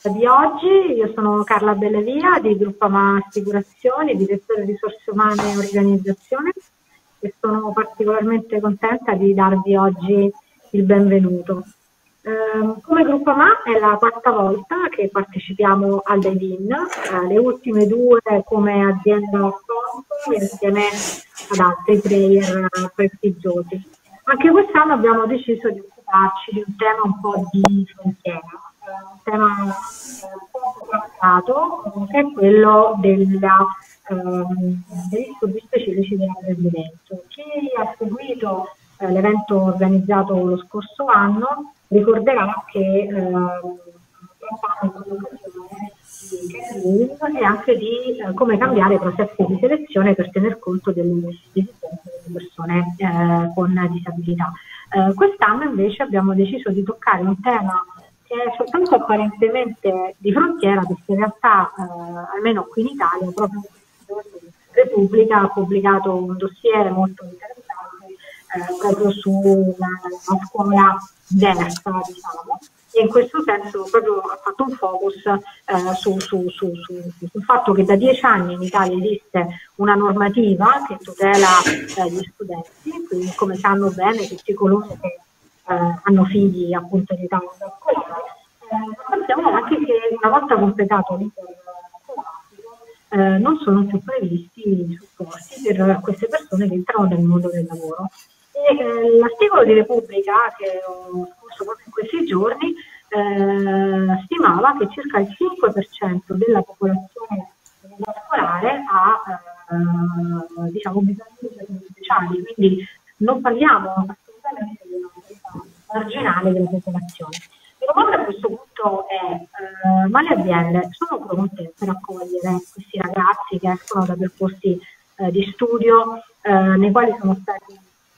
Di oggi. Io sono Carla Bellavia di Gruppo AMA Assicurazioni, direttore risorse umane e organizzazione, e sono particolarmente contenta di darvi oggi il benvenuto. Come Gruppo AMA è la quarta volta che partecipiamo al Dive-In, le ultime due come azienda sponsor insieme ad altri player prestigiosi. Anche quest'anno abbiamo deciso di occuparci di un tema un po' di frontiera, un tema poco trattato, che è quello degli disturbi specifici dell'apprendimento. Chi ha seguito l'evento organizzato lo scorso anno ricorderà che e anche di come cambiare i processi di selezione per tener conto delle esigenze delle persone con disabilità. Quest'anno invece abbiamo deciso di toccare un tema che è soltanto apparentemente di frontiera, perché in realtà, almeno qui in Italia, proprio Repubblica ha pubblicato un dossier molto interessante proprio sulla scuola diversa, diciamo, e in questo senso proprio ha fatto un focus sul fatto che da 10 anni in Italia esiste una normativa che tutela gli studenti, quindi come sanno bene tutti coloro che hanno figli appunto in età scolare, sappiamo anche che una volta completato l'iter scolastico non sono più previsti supporti per queste persone che entrano nel mondo del lavoro. E l'articolo di Repubblica che ho scorso proprio in questi giorni stimava che circa il 5% della popolazione scolare ha diciamo bisogni speciali, quindi non parliamo assolutamente di una marginale della popolazione. La domanda a questo punto è, ma le aziende sono pronte per accogliere questi ragazzi che escono da percorsi di studio nei quali sono stati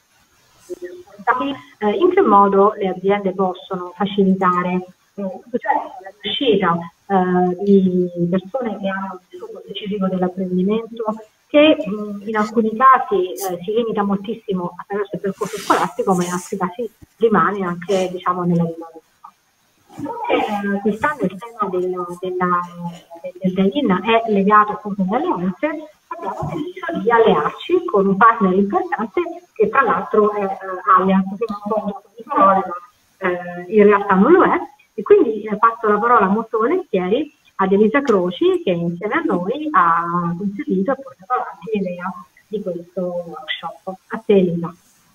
in che modo le aziende possono facilitare la uscita di persone che hanno un disturbo specifico dell'apprendimento, che in alcuni casi si limita moltissimo attraverso il percorso scolastico, ma in altri casi rimane anche diciamo nella vita. Quest'anno il tema del Dive-In è legato appunto alle alleanze. Abbiamo deciso di allearci con un partner importante che tra l'altro è Allianz, che non ho un gioco di parole, ma in realtà non lo è, e quindi passo la parola molto volentieri ad Elisa Croci, che insieme a noi ha concepito e portato avanti l'idea di questo workshop. A te Elisa.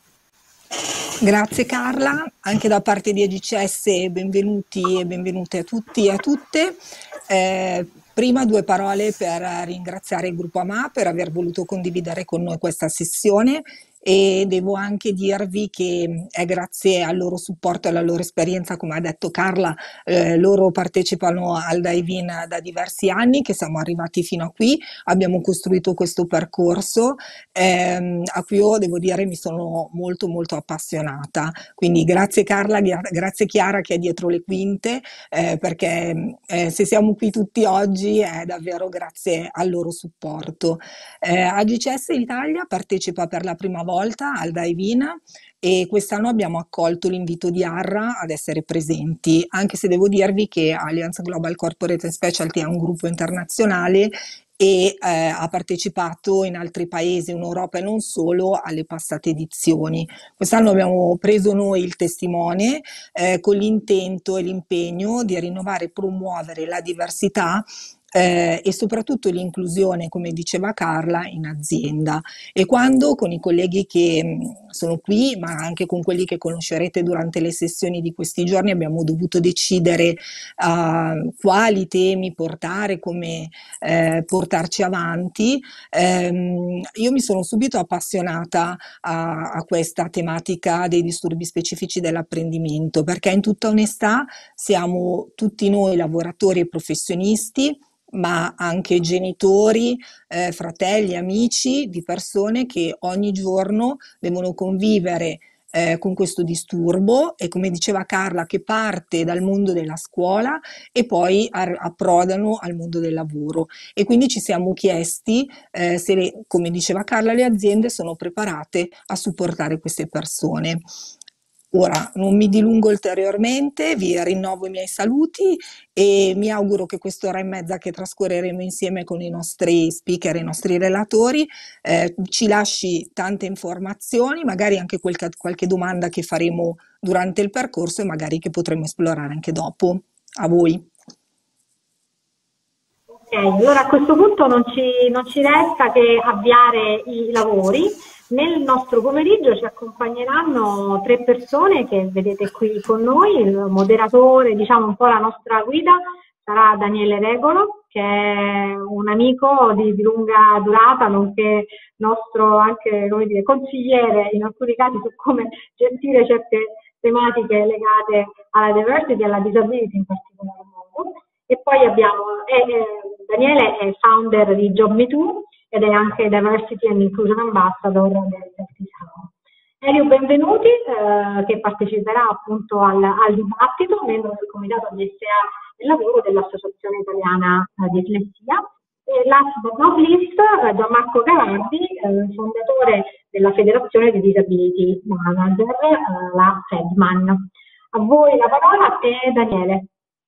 Grazie Carla, anche da parte di AGCS benvenuti e benvenute a tutti e a tutte. Prima due parole per ringraziare il gruppo AMA per aver voluto condividere con noi questa sessione, e devo anche dirvi che è grazie al loro supporto e alla loro esperienza, come ha detto Carla, loro partecipano al Dive-In da diversi anni che siamo arrivati fino a qui, abbiamo costruito questo percorso a cui io devo dire mi sono molto molto appassionata, quindi grazie Carla, grazie Chiara che è dietro le quinte, perché se siamo qui tutti oggi è davvero grazie al loro supporto. AGCS Italia partecipa per la prima volta al Dive-In e quest'anno abbiamo accolto l'invito di Arra ad essere presenti, anche se devo dirvi che Allianz Global Corporate Specialty è un gruppo internazionale e ha partecipato in altri paesi in Europa e non solo alle passate edizioni. Quest'anno abbiamo preso noi il testimone con l'intento e l'impegno di rinnovare e promuovere la diversità e soprattutto l'inclusione, come diceva Carla, in azienda. E quando con i colleghi che sono qui, ma anche con quelli che conoscerete durante le sessioni di questi giorni, abbiamo dovuto decidere quali temi portare, come portarci avanti, io mi sono subito appassionata a questa tematica dei disturbi specifici dell'apprendimento, perché in tutta onestà siamo tutti noi lavoratori e professionisti, ma anche genitori, fratelli, amici di persone che ogni giorno devono convivere con questo disturbo e, come diceva Carla, che parte dal mondo della scuola e poi approdano al mondo del lavoro. E quindi ci siamo chiesti se, come diceva Carla, le aziende sono preparate a supportare queste persone. Ora non mi dilungo ulteriormente, vi rinnovo i miei saluti e mi auguro che quest'ora e mezza che trascorreremo insieme con i nostri speaker, i nostri relatori, ci lasci tante informazioni, magari anche qualche domanda che faremo durante il percorso e magari che potremo esplorare anche dopo. A voi. Ok, allora a questo punto non ci resta che avviare i lavori. Nel nostro pomeriggio ci accompagneranno 3 persone che vedete qui con noi. Il moderatore, diciamo un po' la nostra guida, sarà Daniele Regolo, che è un amico di lunga durata, nonché nostro anche, come dire, consigliere in alcuni casi su come gestire certe tematiche legate alla diversity e alla disability in particolar modo. E poi abbiamo Daniele è founder di JobMeToo ed è anche Diversity and Inclusion Ambassador del Justice Hub. Elio Benvenuti, che parteciperà appunto al dibattito, membro del Comitato DSA del Lavoro dell'Associazione Italiana di Epilepsia. E last but not least, Gianmarco Galardi, fondatore della Federazione di Disability Manager, la FEDMAN. A voi la parola e Daniele.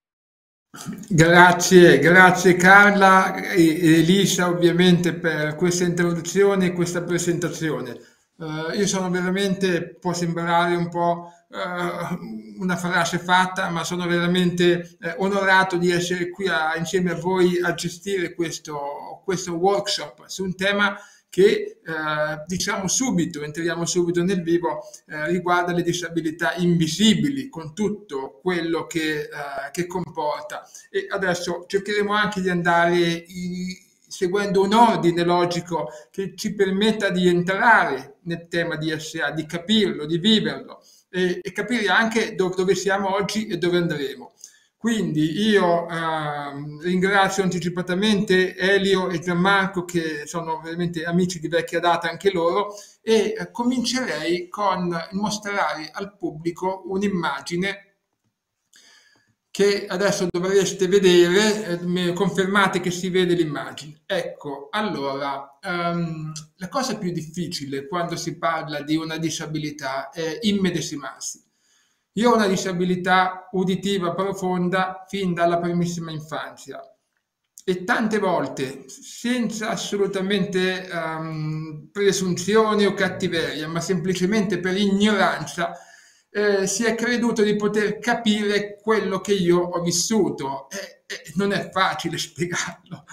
Grazie Carla e Elisa ovviamente per questa introduzione e questa presentazione. Io sono veramente, può sembrare un po' una frase fatta, ma sono veramente onorato di essere qui insieme a voi a gestire questo workshop su un tema che diciamo subito, entriamo subito nel vivo, riguarda le disabilità invisibili con tutto quello che comporta. E adesso cercheremo anche di andare seguendo un ordine logico che ci permetta di entrare nel tema di SA, di capirlo, di viverlo e capire anche dove siamo oggi e dove andremo. Quindi io ringrazio anticipatamente Elio e Gianmarco, che sono veramente amici di vecchia data anche loro, e comincerei con mostrare al pubblico un'immagine che adesso dovreste vedere, confermate che si vede l'immagine. Ecco, allora, la cosa più difficile quando si parla di una disabilità è immedesimarsi. Io ho una disabilità uditiva profonda fin dalla primissima infanzia e tante volte, senza assolutamente presunzione o cattiveria, ma semplicemente per ignoranza, si è creduto di poter capire quello che io ho vissuto e non è facile spiegarlo.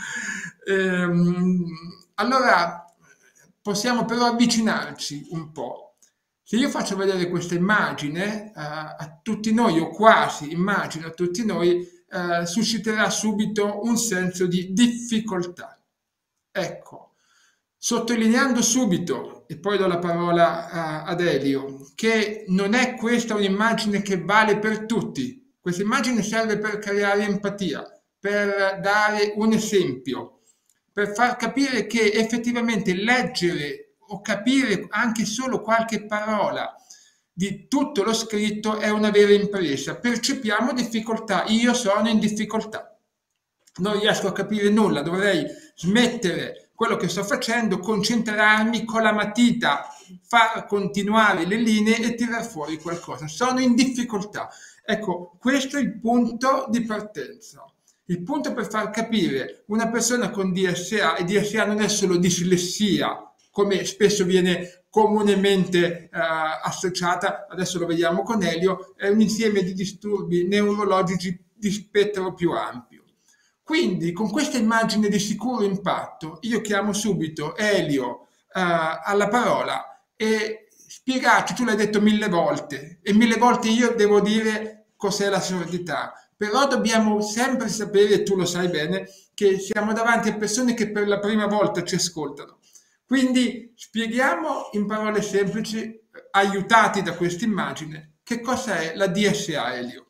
Allora possiamo però avvicinarci un po'. Se io faccio vedere questa immagine a tutti noi, o quasi immagino a tutti noi, susciterà subito un senso di difficoltà. Ecco, sottolineando subito, e poi do la parola ad Elio, che non è questa un'immagine che vale per tutti. Questa immagine serve per creare empatia, per dare un esempio, per far capire che effettivamente leggere o capire anche solo qualche parola di tutto lo scritto è una vera impresa. Percepiamo difficoltà, io sono in difficoltà, non riesco a capire nulla, dovrei smettere quello che sto facendo, concentrarmi con la matita, far continuare le linee e tirar fuori qualcosa. Sono in difficoltà. Ecco, questo è il punto di partenza. Il punto per far capire una persona con DSA, e DSA non è solo dislessia, come spesso viene comunemente associata, adesso lo vediamo con Elio, è un insieme di disturbi neurologici di spettro più ampio. Quindi con questa immagine di sicuro impatto io chiamo subito Elio alla parola e spiegarci, tu l'hai detto 1000 volte e 1000 volte io devo dire cos'è la sordità, però dobbiamo sempre sapere, e tu lo sai bene, che siamo davanti a persone che per la prima volta ci ascoltano. Quindi spieghiamo in parole semplici, aiutati da questa immagine, che cosa è la DSA, Elio.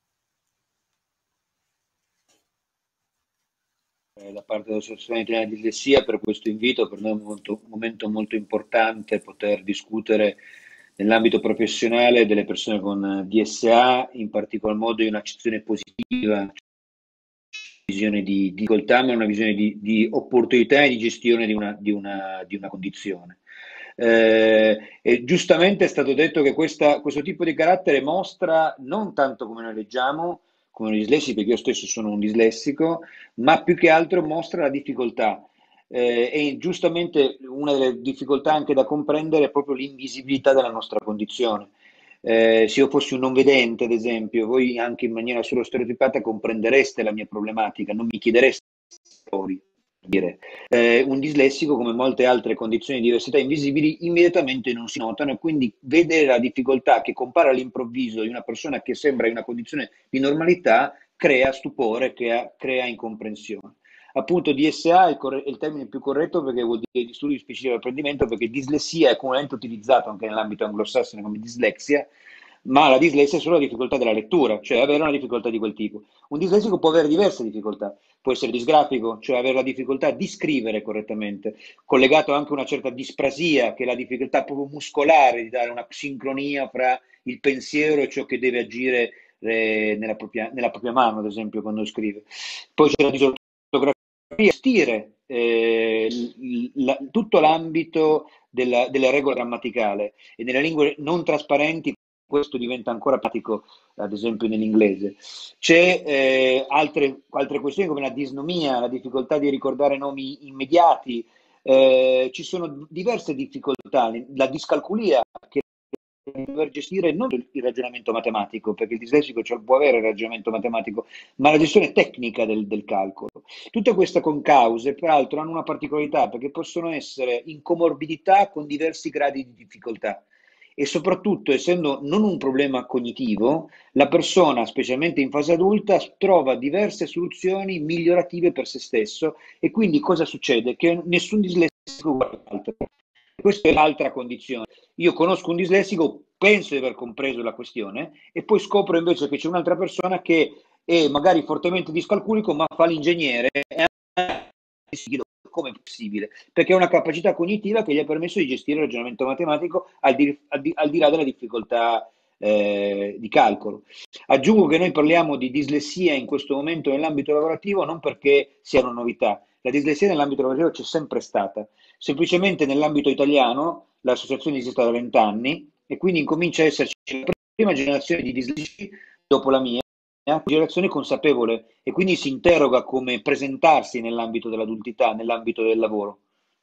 Da parte dell'Associazione Italiana di Dislessia per questo invito, per noi è un momento molto importante poter discutere nell'ambito professionale delle persone con DSA, in particolar modo in un'accezione positiva, una visione di difficoltà, ma una visione di opportunità e di gestione di una condizione. E giustamente è stato detto che questo tipo di carattere mostra non tanto come noi leggiamo, come noi dislessici, perché io stesso sono un dislessico, ma più che altro mostra la difficoltà. E giustamente una delle difficoltà anche da comprendere è proprio l'invisibilità della nostra condizione. Se io fossi un non vedente, ad esempio, voi anche in maniera solo stereotipata comprendereste la mia problematica, non mi chiedereste storie. Dire. Un dislessico, come molte altre condizioni di diversità invisibili, immediatamente non si notano e quindi vedere la difficoltà che compare all'improvviso di una persona che sembra in una condizione di normalità crea stupore, crea incomprensione. Appunto, DSA è il termine più corretto perché vuol dire disturbo di specifico apprendimento, perché dislessia è comunemente utilizzato anche nell'ambito anglosassone come dislexia, ma la dislessia è solo la difficoltà della lettura, cioè avere una difficoltà di quel tipo. Un dislessico può avere diverse difficoltà, può essere disgrafico, cioè avere la difficoltà di scrivere correttamente, collegato anche a una certa disprasia, che è la difficoltà proprio muscolare di dare una sincronia fra il pensiero e ciò che deve agire nella propria mano, ad esempio, quando scrive. Poi c'è la disortografia, gestire tutto l'ambito della regola grammaticale, e nelle lingue non trasparenti questo diventa ancora pratico, ad esempio nell'inglese. C'è altre questioni come la disnomia, la difficoltà di ricordare nomi immediati, ci sono diverse difficoltà, la discalculia che dover gestire non il ragionamento matematico, perché il dislessico può avere il ragionamento matematico, ma la gestione tecnica del calcolo. Tutte queste concause, peraltro, hanno una particolarità, perché possono essere in comorbidità con diversi gradi di difficoltà. E soprattutto, essendo non un problema cognitivo, la persona, specialmente in fase adulta, trova diverse soluzioni migliorative per se stesso, e quindi cosa succede? Che nessun dislessico è uguale all'altro. Questa è l'altra condizione. Io conosco un dislessico, penso di aver compreso la questione, e poi scopro invece che c'è un'altra persona che è magari fortemente discalculico, ma fa l'ingegnere, e si chiede come è possibile, perché ha una capacità cognitiva che gli ha permesso di gestire il ragionamento matematico al di là della difficoltà di calcolo. Aggiungo che noi parliamo di dislessia in questo momento nell'ambito lavorativo non perché sia una novità, la dislessia nell'ambito lavorativo c'è sempre stata, semplicemente nell'ambito italiano l'associazione esiste da 20 anni e quindi incomincia a esserci la prima generazione di dislessici dopo la mia, una generazione consapevole, e quindi si interroga come presentarsi nell'ambito dell'adultità, nell'ambito del lavoro.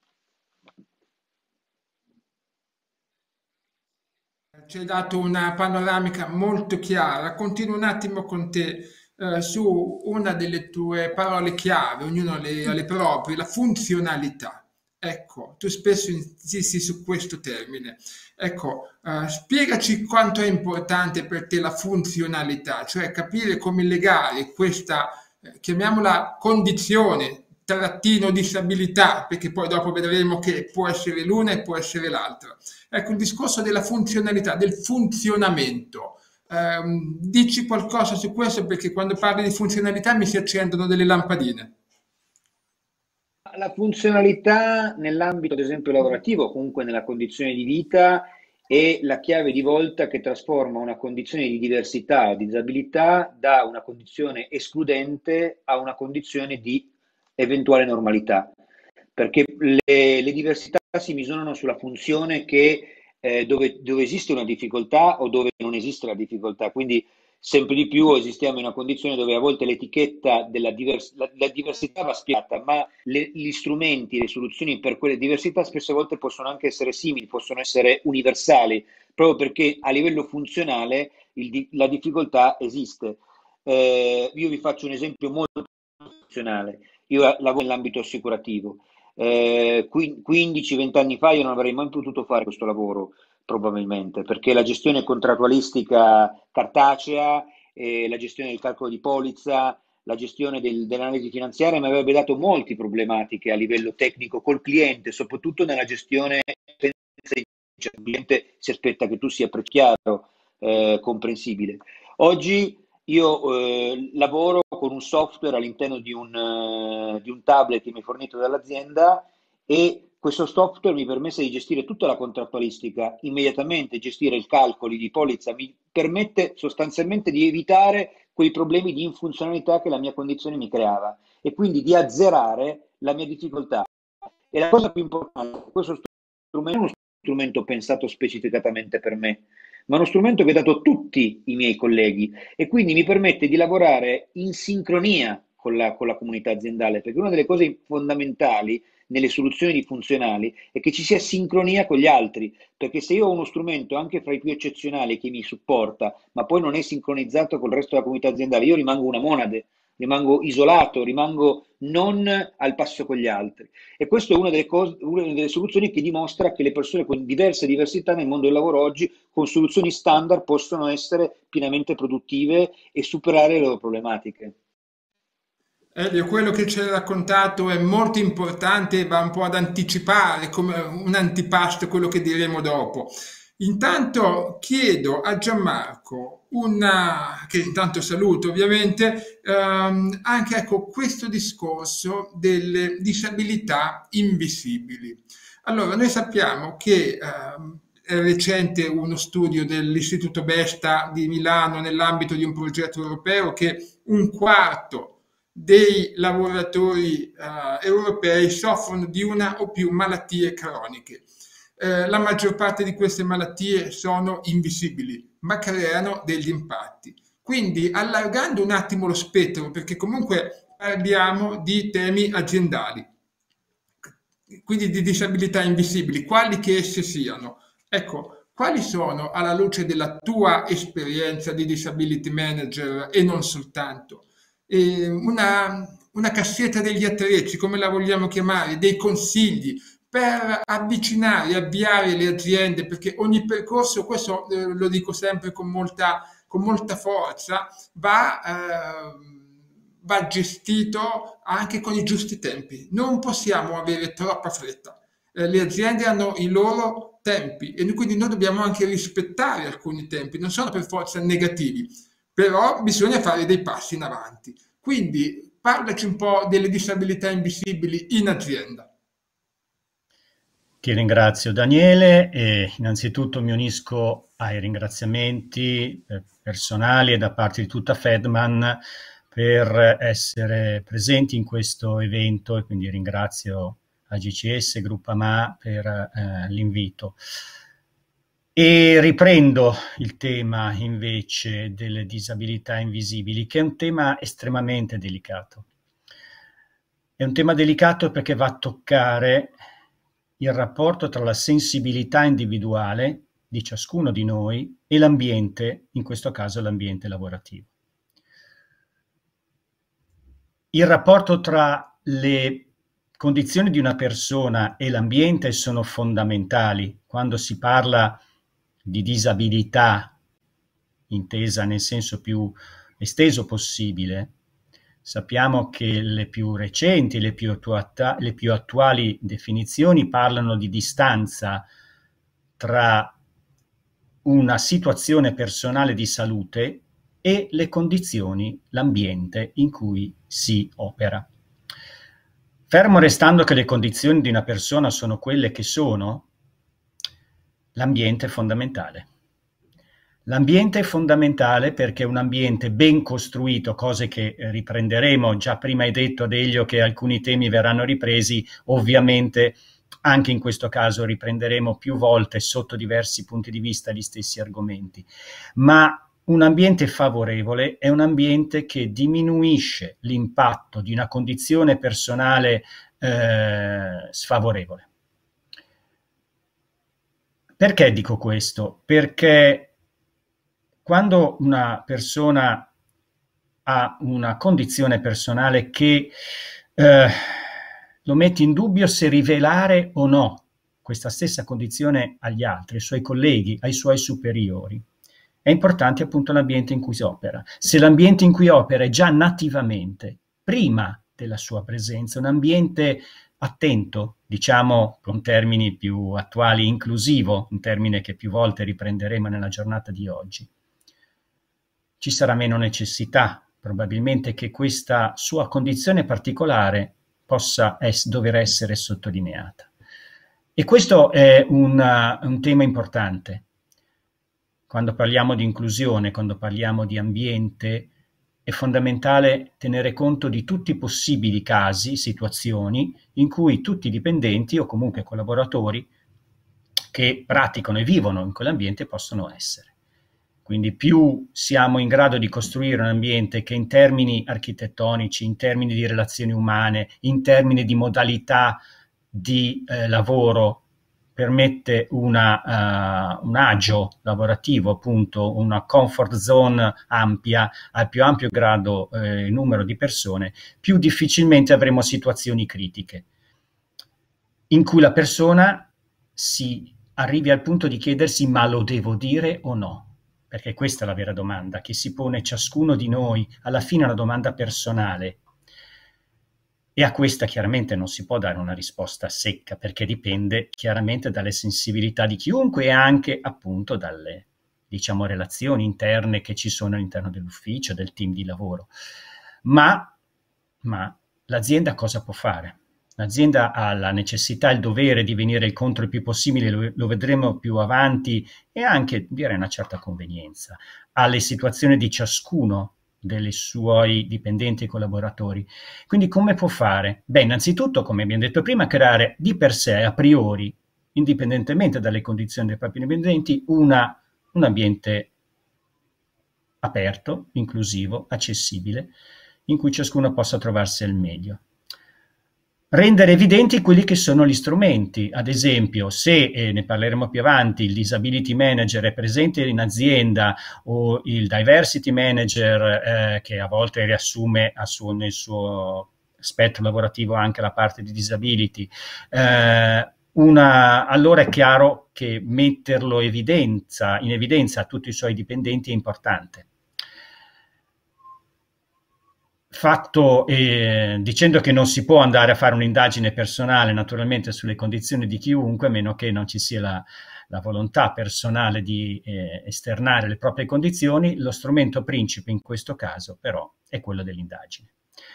Ci hai dato una panoramica molto chiara. Continuo un attimo con te su una delle tue parole chiave, ognuno ha le proprie, la funzionalità. Ecco, tu spesso insisti su questo termine. Ecco, spiegaci quanto è importante per te la funzionalità, cioè capire come legare questa, chiamiamola condizione, trattino disabilità, perché poi dopo vedremo che può essere l'una e può essere l'altra. Ecco, il discorso della funzionalità, del funzionamento. Dici qualcosa su questo, perché quando parli di funzionalità mi si accendono delle lampadine. La funzionalità nell'ambito, ad esempio, lavorativo, comunque nella condizione di vita, è la chiave di volta che trasforma una condizione di diversità o di disabilità da una condizione escludente a una condizione di eventuale normalità, perché le diversità si misurano sulla funzione dove esiste una difficoltà o dove non esiste la difficoltà, quindi sempre di più esistiamo in una condizione dove a volte l'etichetta la diversità va spiata, ma gli strumenti, le soluzioni per quelle diversità spesse volte possono anche essere simili, possono essere universali, proprio perché a livello funzionale la difficoltà esiste. Io vi faccio un esempio molto funzionale. Io lavoro nell'ambito assicurativo. 15-20 anni fa io non avrei mai potuto fare questo lavoro, probabilmente, perché la gestione contrattualistica cartacea, la gestione del calcolo di polizza, la gestione dell'analisi finanziaria mi avrebbe dato molte problematiche a livello tecnico col cliente, soprattutto nella gestione. Il cliente si aspetta che tu sia chiaro, comprensibile. Oggi io lavoro con un software all'interno di un tablet che mi è fornito dall'azienda, e questo software mi permette di gestire tutta la contrattualistica immediatamente, gestire i calcoli di polizza, mi permette sostanzialmente di evitare quei problemi di infunzionalità che la mia condizione mi creava, e quindi di azzerare la mia difficoltà. E la cosa più importante, questo strumento è uno strumento pensato specificatamente per me, ma uno strumento che è dato a tutti i miei colleghi e quindi mi permette di lavorare in sincronia con la comunità aziendale, perché una delle cose fondamentali nelle soluzioni funzionali è che ci sia sincronia con gli altri, perché se io ho uno strumento anche fra i più eccezionali che mi supporta, ma poi non è sincronizzato col resto della comunità aziendale, io rimango una monade, rimango isolato, rimango non al passo con gli altri. E questa è una delle soluzioni che dimostra che le persone con diverse diversità nel mondo del lavoro oggi, con soluzioni standard, possono essere pienamente produttive e superare le loro problematiche. Elio, quello che ci hai raccontato è molto importante e va un po' ad anticipare come un antipasto quello che diremo dopo. Intanto chiedo a Gianmarco, che intanto saluto ovviamente, anche ecco, questo discorso delle disabilità invisibili. Allora, noi sappiamo che è recente uno studio dell'Istituto Besta di Milano nell'ambito di un progetto europeo che un quarto dei lavoratori europei soffrono di una o più malattie croniche. La maggior parte di queste malattie sono invisibili, ma creano degli impatti. Quindi, allargando un attimo lo spettro, perché comunque parliamo di temi aziendali, quindi di disabilità invisibili, quali che esse siano. Ecco, quali sono, alla luce della tua esperienza di disability manager e non soltanto, una cassetta degli attrezzi, come la vogliamo chiamare, dei consigli per avvicinare e avviare le aziende, perché ogni percorso, questo lo dico sempre con molta forza, va gestito anche con i giusti tempi. Non possiamo avere troppa fretta. Le aziende hanno i loro tempi e quindi noi dobbiamo anche rispettare alcuni tempi, non sono per forza negativi, però bisogna fare dei passi in avanti. Quindi parlaci un po' delle disabilità invisibili in azienda. Ti ringrazio Daniele e innanzitutto mi unisco ai ringraziamenti personali e da parte di tutta Fedman per essere presenti in questo evento e quindi ringrazio AGCS, Gruppo AMA per l'invito. E riprendo il tema invece delle disabilità invisibili, che è un tema estremamente delicato. È un tema delicato perché va a toccare il rapporto tra la sensibilità individuale di ciascuno di noi e l'ambiente, in questo caso l'ambiente lavorativo. Il rapporto tra le condizioni di una persona e l'ambiente sono fondamentali quando si parla di disabilità, intesa nel senso più esteso possibile. Sappiamo che le più recenti, le più attuali definizioni parlano di distanza tra una situazione personale di salute e le condizioni, l'ambiente in cui si opera. Fermo restando che le condizioni di una persona sono quelle che sono, l'ambiente è fondamentale. L'ambiente è fondamentale perché un ambiente ben costruito, cose che riprenderemo, già prima hai detto Adelio che alcuni temi verranno ripresi, ovviamente anche in questo caso riprenderemo più volte sotto diversi punti di vista gli stessi argomenti, ma un ambiente favorevole è un ambiente che diminuisce l'impatto di una condizione personale sfavorevole. Perché dico questo? Perché quando una persona ha una condizione personale che lo mette in dubbio se rivelare o no questa stessa condizione agli altri, ai suoi colleghi, ai suoi superiori, è importante appunto l'ambiente in cui si opera. Se l'ambiente in cui opera è già nativamente, prima della sua presenza, un ambiente attento, diciamo con termini più attuali, inclusivo, un termine che più volte riprenderemo nella giornata di oggi, ci sarà meno necessità probabilmente che questa sua condizione particolare possa dover essere sottolineata. E questo è un tema importante. Quando parliamo di inclusione, quando parliamo di ambiente, è fondamentale tenere conto di tutti i possibili casi, situazioni in cui tutti i dipendenti o comunque collaboratori che praticano e vivono in quell'ambiente possono essere. Quindi più siamo in grado di costruire un ambiente che in termini architettonici, in termini di relazioni umane, in termini di modalità di lavoro permette un agio lavorativo, appunto una comfort zone ampia, al più ampio grado numero di persone, più difficilmente avremo situazioni critiche in cui la persona si arrivi al punto di chiedersi ma lo devo dire o no? Perché questa è la vera domanda che si pone ciascuno di noi, alla fine è una domanda personale. E a questa chiaramente non si può dare una risposta secca, perché dipende chiaramente dalle sensibilità di chiunque e anche appunto dalle, diciamo, relazioni interne che ci sono all'interno dell'ufficio, del team di lavoro. Ma l'azienda cosa può fare? L'azienda ha la necessità, il dovere di venire incontro il più possibile, lo vedremo più avanti, e anche, direi, una certa convenienza alle situazioni di ciascuno dei suoi dipendenti e collaboratori. Quindi come può fare? Beh, innanzitutto, come abbiamo detto prima, creare di per sé, a priori, indipendentemente dalle condizioni dei propri dipendenti, un ambiente aperto, inclusivo, accessibile, in cui ciascuno possa trovarsi al meglio. Rendere evidenti quelli che sono gli strumenti. Ad esempio, se, ne parleremo più avanti, il disability manager è presente in azienda o il diversity manager che a volte riassume nel suo spettro lavorativo anche la parte di disability, allora è chiaro che metterlo in evidenza a tutti i suoi dipendenti è importante. Dicendo che non si può andare a fare un'indagine personale naturalmente sulle condizioni di chiunque, a meno che non ci sia la volontà personale di esternare le proprie condizioni, lo strumento principe in questo caso però è quello dell'indagine.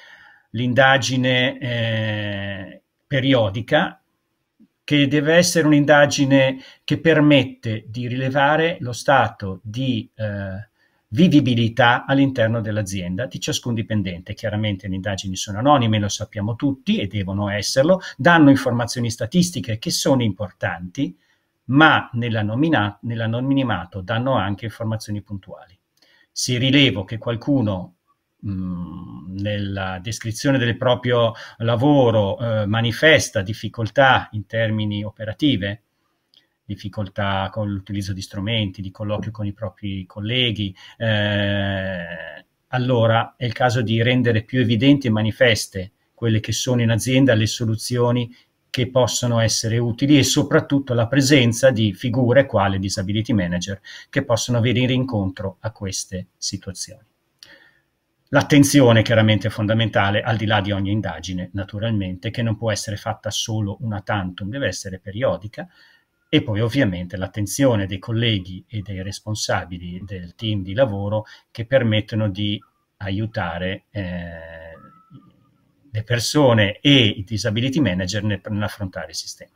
L'indagine periodica, che deve essere un'indagine che permette di rilevare lo stato di vivibilità all'interno dell'azienda di ciascun dipendente. Chiaramente le indagini sono anonime, lo sappiamo tutti e devono esserlo, danno informazioni statistiche che sono importanti, ma nell'anonimato danno anche informazioni puntuali. Se rilevo che qualcuno nella descrizione del proprio lavoro manifesta difficoltà in termini operative, difficoltà con l'utilizzo di strumenti, di colloquio con i propri colleghi, allora è il caso di rendere più evidenti e manifeste quelle che sono in azienda le soluzioni che possono essere utili e soprattutto la presenza di figure quali disability manager che possono venire incontro a queste situazioni. L'attenzione chiaramente è fondamentale, al di là di ogni indagine, naturalmente, che non può essere fatta solo una tantum, deve essere periodica. E poi ovviamente l'attenzione dei colleghi e dei responsabili del team di lavoro che permettono di aiutare le persone e i disability manager nell'affrontare il sistema.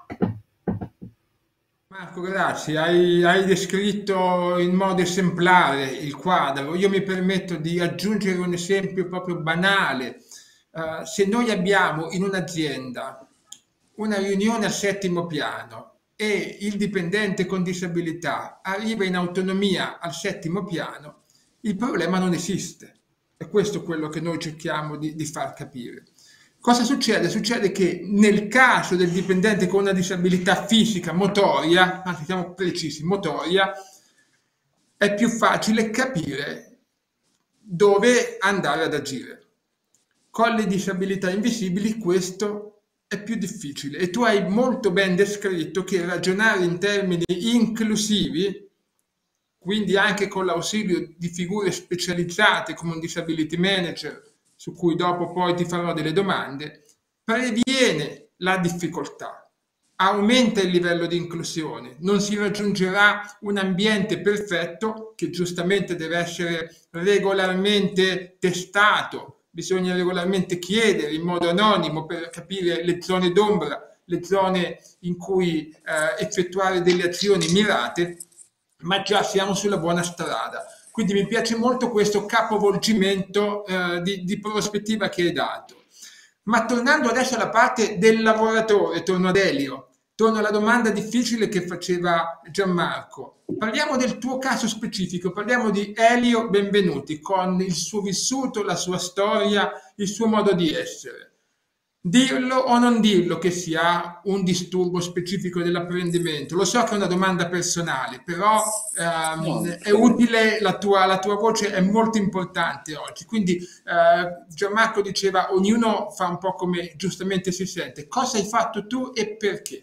Marco, grazie. Hai descritto in modo esemplare il quadro. Io mi permetto di aggiungere un esempio proprio banale. Se noi abbiamo in un'azienda una riunione al 7° piano e il dipendente con disabilità arriva in autonomia al 7° piano, il problema non esiste. E questo è quello che noi cerchiamo di far capire. Cosa succede? Succede che nel caso del dipendente con una disabilità fisica, motoria, anzi siamo precisi, motoria, è più facile capire dove andare ad agire. Con le disabilità invisibili questo è più difficile e tu hai molto ben descritto che ragionare in termini inclusivi, quindi anche con l'ausilio di figure specializzate come un disability manager, su cui dopo poi ti farò delle domande, previene la difficoltà, aumenta il livello di inclusione, non si raggiungerà un ambiente perfetto che giustamente deve essere regolarmente testato. Bisogna regolarmente chiedere in modo anonimo per capire le zone d'ombra, le zone in cui effettuare delle azioni mirate, ma già siamo sulla buona strada. Quindi mi piace molto questo capovolgimento di prospettiva che hai dato. Ma tornando adesso alla parte del lavoratore, torno ad Elio, torno alla domanda difficile che faceva Gianmarco. Parliamo del tuo caso specifico, parliamo di Elio Benvenuti, con il suo vissuto, la sua storia, il suo modo di essere. Dirlo o non dirlo che sia un disturbo specifico dell'apprendimento? Lo so che è una domanda personale, però è utile, la tua voce è molto importante oggi. Quindi Gianmarco diceva, ognuno fa un po' come giustamente si sente. Cosa hai fatto tu e perché?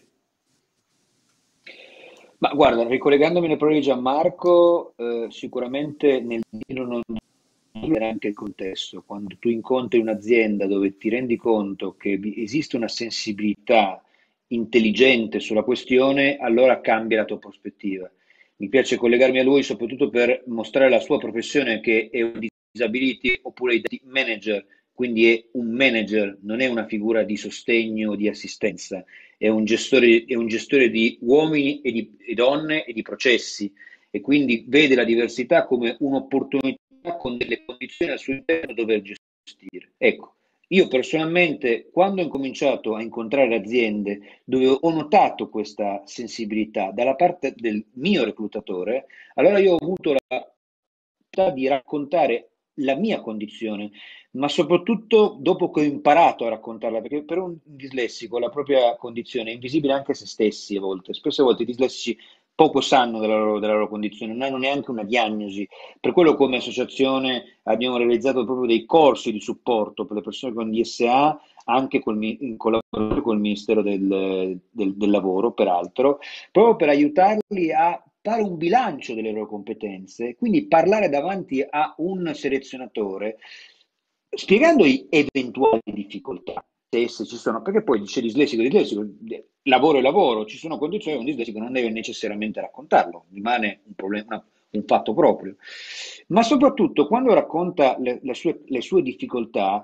Ma guarda, ricollegandomi alle parole di Gianmarco, sicuramente nel dirlo non era anche il contesto. Quando tu incontri un'azienda dove ti rendi conto che esiste una sensibilità intelligente sulla questione, allora cambia la tua prospettiva. Mi piace collegarmi a lui soprattutto per mostrare la sua professione, che è un disability oppure identity manager, quindi è un manager, non è una figura di sostegno o di assistenza, è un gestore di uomini e di donne e di processi, e quindi vede la diversità come un'opportunità con delle condizioni al suo interno da dover gestire. Ecco, io personalmente, quando ho incominciato a incontrare aziende dove ho notato questa sensibilità dalla parte del mio reclutatore, allora io ho avuto la possibilità di raccontare la mia condizione, ma soprattutto dopo che ho imparato a raccontarla, perché per un dislessico la propria condizione è invisibile anche a se stessi a volte. Spesso a volte i dislessici poco sanno della loro condizione, non hanno neanche una diagnosi. Per quello come associazione abbiamo realizzato proprio dei corsi di supporto per le persone con DSA, anche in collaborazione col Ministero del Lavoro, peraltro, proprio per aiutarli a fare un bilancio delle loro competenze, quindi parlare davanti a un selezionatore, spiegandogli eventuali difficoltà, se esse ci sono, perché poi dice dislessico, lavoro è lavoro, ci sono condizioni, un dislessico non deve necessariamente raccontarlo, rimane un problema, un fatto proprio. Ma soprattutto quando racconta le sue difficoltà,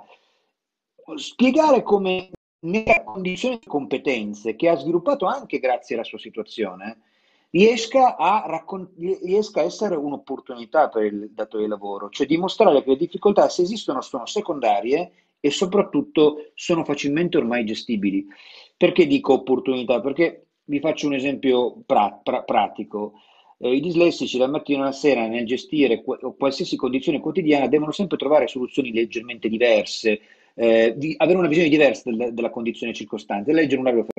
spiegare come nella condizione di competenze che ha sviluppato anche grazie alla sua situazione, riesca a essere un'opportunità per il datore di lavoro, cioè dimostrare che le difficoltà, se esistono, sono secondarie e soprattutto sono facilmente ormai gestibili. Perché dico opportunità? Perché vi faccio un esempio pratico. I dislessici dal mattino alla sera nel gestire qualsiasi condizione quotidiana devono sempre trovare soluzioni leggermente diverse, avere una visione diversa della condizione circostante, leggere un orario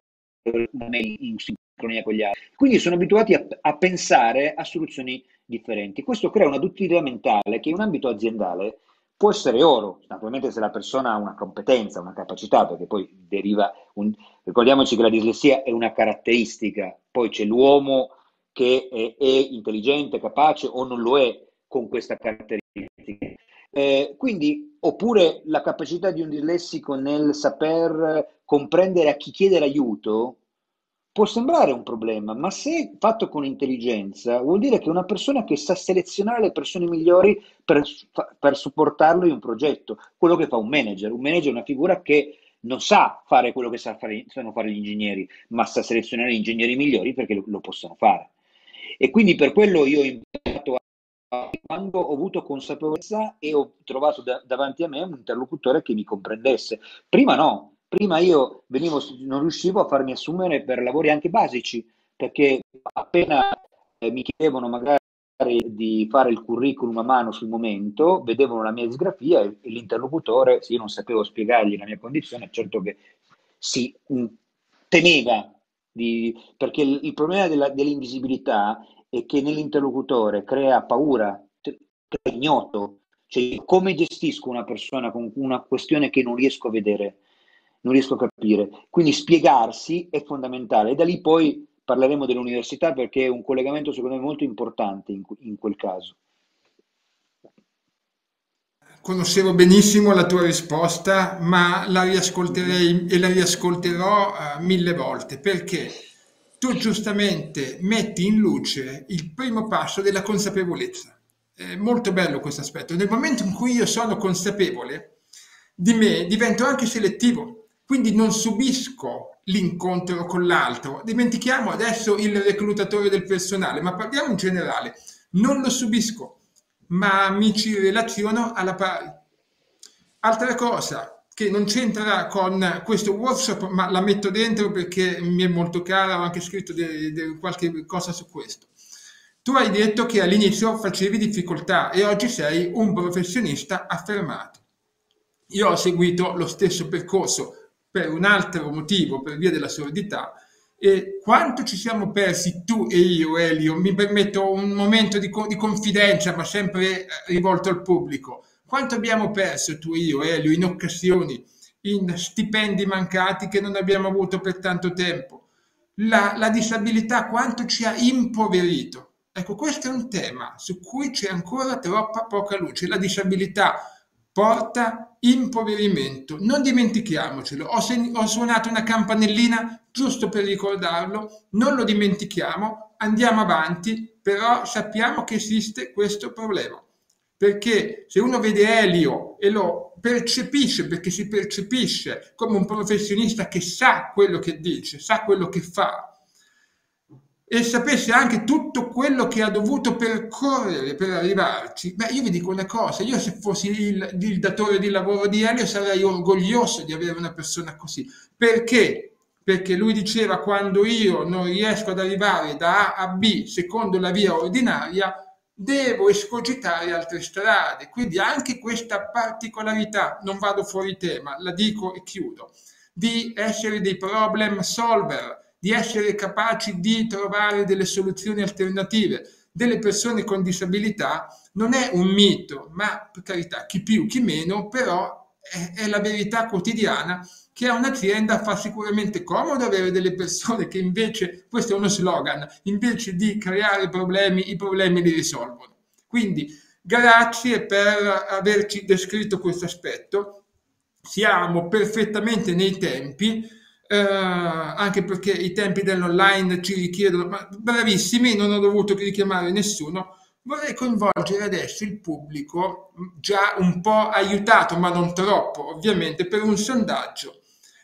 in sincronia con gli altri. Quindi sono abituati a pensare a soluzioni differenti. Questo crea una duttilità mentale che in un ambito aziendale può essere oro, naturalmente se la persona ha una competenza, una capacità, perché poi ricordiamoci che la dislessia è una caratteristica, poi c'è l'uomo che è intelligente, capace o non lo è con questa caratteristica. Quindi, oppure la capacità di un dislessico nel saper comprendere a chi chiede l'aiuto può sembrare un problema, ma se fatto con intelligenza vuol dire che è una persona che sa selezionare le persone migliori per supportarlo in un progetto, quello che fa un manager. Un manager è una figura che non sa fare quello che sanno fare gli ingegneri, ma sa selezionare gli ingegneri migliori perché lo possono fare. E quindi per quello io ho imparato quando ho avuto consapevolezza e ho trovato davanti a me un interlocutore che mi comprendesse. Prima no, prima io non riuscivo a farmi assumere per lavori anche basici, perché appena mi chiedevano magari di fare il curriculum a mano sul momento, vedevano la mia disgrafia e l'interlocutore, se io non sapevo spiegargli la mia condizione, certo che si temeva, perché il problema dell'invisibilità è che nell'interlocutore crea paura, crea ignoto, cioè come gestisco una persona con una questione che non riesco a vedere, non riesco a capire. Quindi spiegarsi è fondamentale e da lì poi parleremo dell'università perché è un collegamento secondo me molto importante in quel caso. Conoscevo benissimo la tua risposta, ma la riascolterei e la riascolterò 1000 volte perché tu giustamente metti in luce il primo passo della consapevolezza. È molto bello questo aspetto. Nel momento in cui io sono consapevole di me, divento anche selettivo, quindi non subisco l'incontro con l'altro. Dimentichiamo adesso il reclutatore del personale, ma parliamo in generale. Non lo subisco, ma mi ci relaziono alla pari. Altra cosa, che non c'entra con questo workshop, ma la metto dentro perché mi è molto cara, ho anche scritto qualche cosa su questo. Tu hai detto che all'inizio facevi difficoltà e oggi sei un professionista affermato. Io ho seguito lo stesso percorso per un altro motivo, per via della sordità, e quanto ci siamo persi tu e io, Elio, mi permetto un momento di confidenza, ma sempre rivolto al pubblico. Quanto abbiamo perso tu e io, Elio, in occasioni, in stipendi mancati che non abbiamo avuto per tanto tempo? La disabilità quanto ci ha impoverito? Ecco, questo è un tema su cui c'è ancora troppa poca luce. La disabilità porta impoverimento, non dimentichiamocelo. Ho suonato una campanellina giusto per ricordarlo, non lo dimentichiamo, andiamo avanti, però sappiamo che esiste questo problema. Perché se uno vede Elio e lo percepisce, perché si percepisce come un professionista che sa quello che dice, sa quello che fa, e sapesse anche tutto quello che ha dovuto percorrere per arrivarci, beh, io vi dico una cosa, io se fossi il datore di lavoro di Elio sarei orgoglioso di avere una persona così. Perché? Perché lui diceva: quando io non riesco ad arrivare da A a B secondo la via ordinaria, devo escogitare altre strade. Quindi anche questa particolarità, non vado fuori tema, la dico e chiudo, di essere dei problem solver, di essere capaci di trovare delle soluzioni alternative delle persone con disabilità, non è un mito, ma per carità, chi più, chi meno, però è la verità quotidiana, che a un'azienda fa sicuramente comodo avere delle persone che invece, questo è uno slogan, invece di creare problemi, i problemi li risolvono. Quindi grazie per averci descritto questo aspetto. Siamo perfettamente nei tempi, anche perché i tempi dell'online ci richiedono, ma bravissimi, non ho dovuto richiamare nessuno. Vorrei coinvolgere adesso il pubblico, già un po' aiutato, ma non troppo, ovviamente, per un sondaggio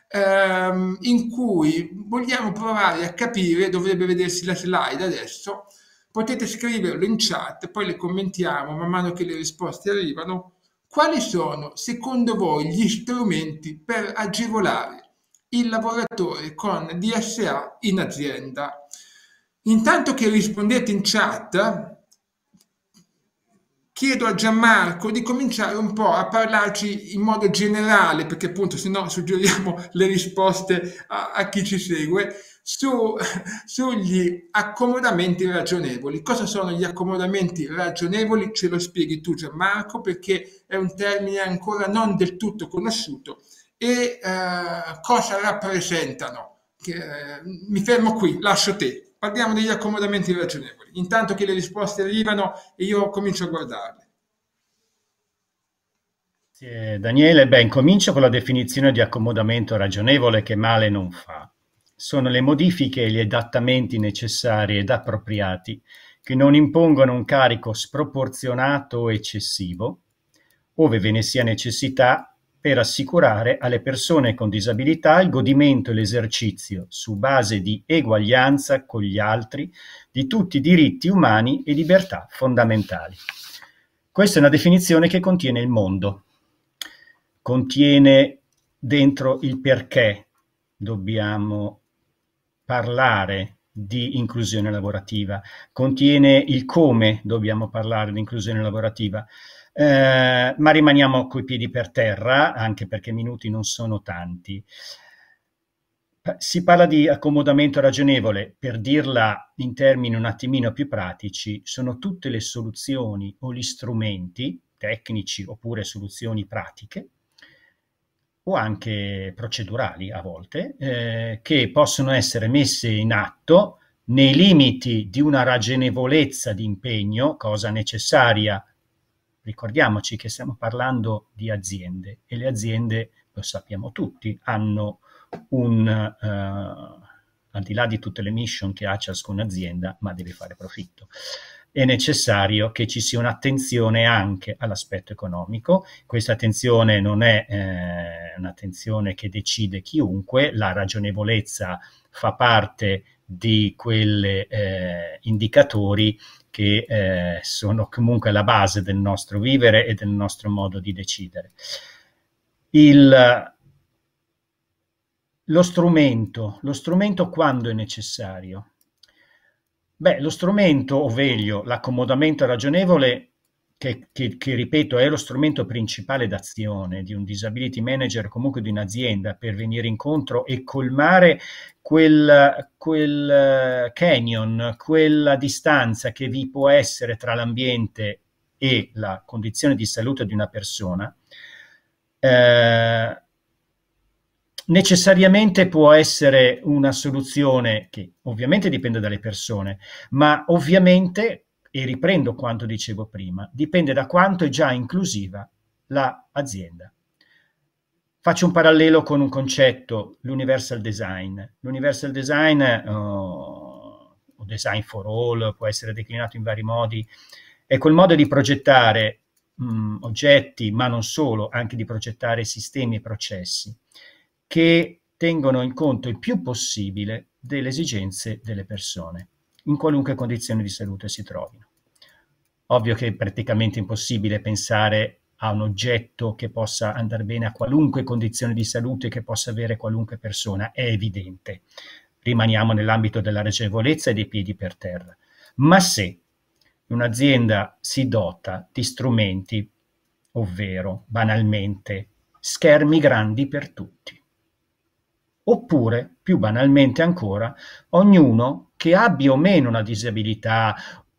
in cui vogliamo provare a capire, dovrebbe vedersi la slide adesso, potete scriverlo in chat, poi le commentiamo man mano che le risposte arrivano. Quali sono, secondo voi, gli strumenti per agevolare il lavoratore con DSA in azienda? Intanto che rispondete in chat, chiedo a Gianmarco di cominciare un po' a parlarci in modo generale, perché appunto se no suggeriamo le risposte a chi ci segue, sugli accomodamenti ragionevoli. Cosa sono gli accomodamenti ragionevoli? Ce lo spieghi tu, Gianmarco, perché è un termine ancora non del tutto conosciuto, e cosa rappresentano. Mi fermo qui, lascio te. Parliamo degli accomodamenti ragionevoli, intanto che le risposte arrivano e io comincio a guardarle. Daniele, beh, incomincio con la definizione di accomodamento ragionevole, che male non fa. Sono le modifiche e gli adattamenti necessari ed appropriati che non impongono un carico sproporzionato o eccessivo, ove ve ne sia necessità, per assicurare alle persone con disabilità il godimento e l'esercizio, su base di eguaglianza con gli altri, di tutti i diritti umani e libertà fondamentali. Questa è una definizione che contiene il mondo, contiene dentro il perché dobbiamo parlare di inclusione lavorativa, contiene il come dobbiamo parlare di inclusione lavorativa, ma rimaniamo coi piedi per terra, anche perché i minuti non sono tanti. Si parla di accomodamento ragionevole, per dirla in termini un attimino più pratici, sono tutte le soluzioni o gli strumenti tecnici oppure soluzioni pratiche o anche procedurali a volte, che possono essere messe in atto nei limiti di una ragionevolezza di impegno, cosa necessaria. Ricordiamoci che stiamo parlando di aziende e le aziende, lo sappiamo tutti, hanno al di là di tutte le mission che ha ciascuna azienda, ma deve fare profitto. È necessario che ci sia un'attenzione anche all'aspetto economico. Questa attenzione non è un'attenzione che decide chiunque, la ragionevolezza fa parte di quegli indicatori che sono comunque la base del nostro vivere e del nostro modo di decidere. Lo strumento quando è necessario? Beh, lo strumento, o meglio, l'accomodamento ragionevole, che ripeto è lo strumento principale d'azione di un disability manager, comunque di un'azienda, per venire incontro e colmare quel canyon, quella distanza che vi può essere tra l'ambiente e la condizione di salute di una persona, necessariamente può essere una soluzione che ovviamente dipende dalle persone, ma ovviamente, e riprendo quanto dicevo prima, dipende da quanto è già inclusiva l'azienda. Faccio un parallelo con un concetto, l'universal design. L'universal design, o design for all, può essere declinato in vari modi, è quel modo di progettare oggetti, ma non solo, anche di progettare sistemi e processi che tengono in conto il più possibile delle esigenze delle persone, in qualunque condizione di salute si trovino. Ovvio che è praticamente impossibile pensare a un oggetto che possa andare bene a qualunque condizione di salute che possa avere qualunque persona, è evidente. Rimaniamo nell'ambito della ragionevolezza e dei piedi per terra. Ma se un'azienda si dota di strumenti, ovvero banalmente schermi grandi per tutti, oppure, più banalmente ancora, ognuno che abbia o meno una disabilità,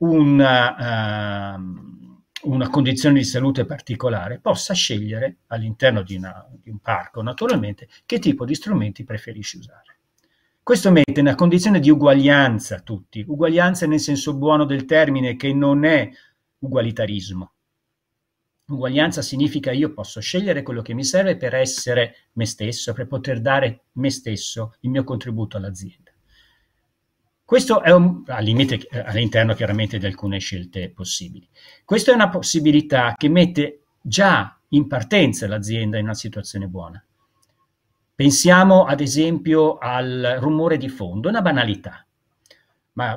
una condizione di salute particolare, possa scegliere all'interno di un parco, naturalmente, che tipo di strumenti preferisce usare. Questo mette in una condizione di uguaglianza tutti, uguaglianza nel senso buono del termine, che non è ugualitarismo. Uguaglianza significa io posso scegliere quello che mi serve per essere me stesso, per poter dare me stesso, il mio contributo all'azienda. Questo è al limite all'interno chiaramente di alcune scelte possibili. Questa è una possibilità che mette già in partenza l'azienda in una situazione buona. Pensiamo ad esempio al rumore di fondo, una banalità, ma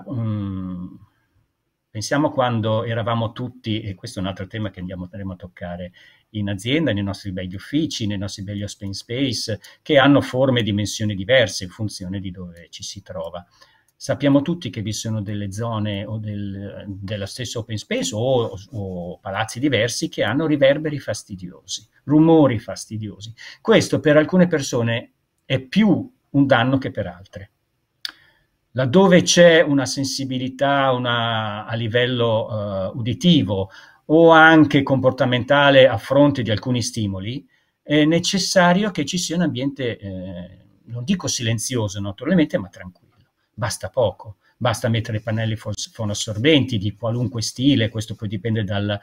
pensiamo quando eravamo tutti, e questo è un altro tema che andremo a toccare in azienda, nei nostri begli uffici, nei nostri begli open space, che hanno forme e dimensioni diverse in funzione di dove ci si trova. Sappiamo tutti che vi sono delle zone o dello stesso open space o palazzi diversi che hanno riverberi fastidiosi, rumori fastidiosi. Questo per alcune persone è più un danno che per altre. Laddove c'è una sensibilità a livello uditivo o anche comportamentale a fronte di alcuni stimoli, è necessario che ci sia un ambiente, non dico silenzioso naturalmente, ma tranquillo. Basta poco, basta mettere pannelli fonoassorbenti di qualunque stile, questo poi dipende dalla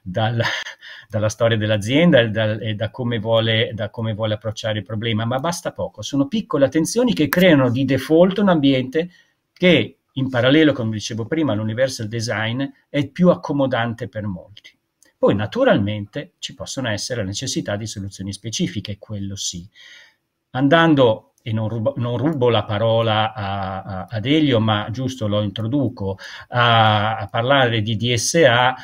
storia dell'azienda e da come vuole approcciare il problema, ma basta poco. Sono piccole attenzioni che creano di default un ambiente che, in parallelo, come dicevo prima, all'universal design, è il più accomodante per molti. Poi naturalmente ci possono essere la necessità di soluzioni specifiche, quello sì. Andando, e non rubo la parola ad Elio, ma giusto lo introduco, a parlare di DSA,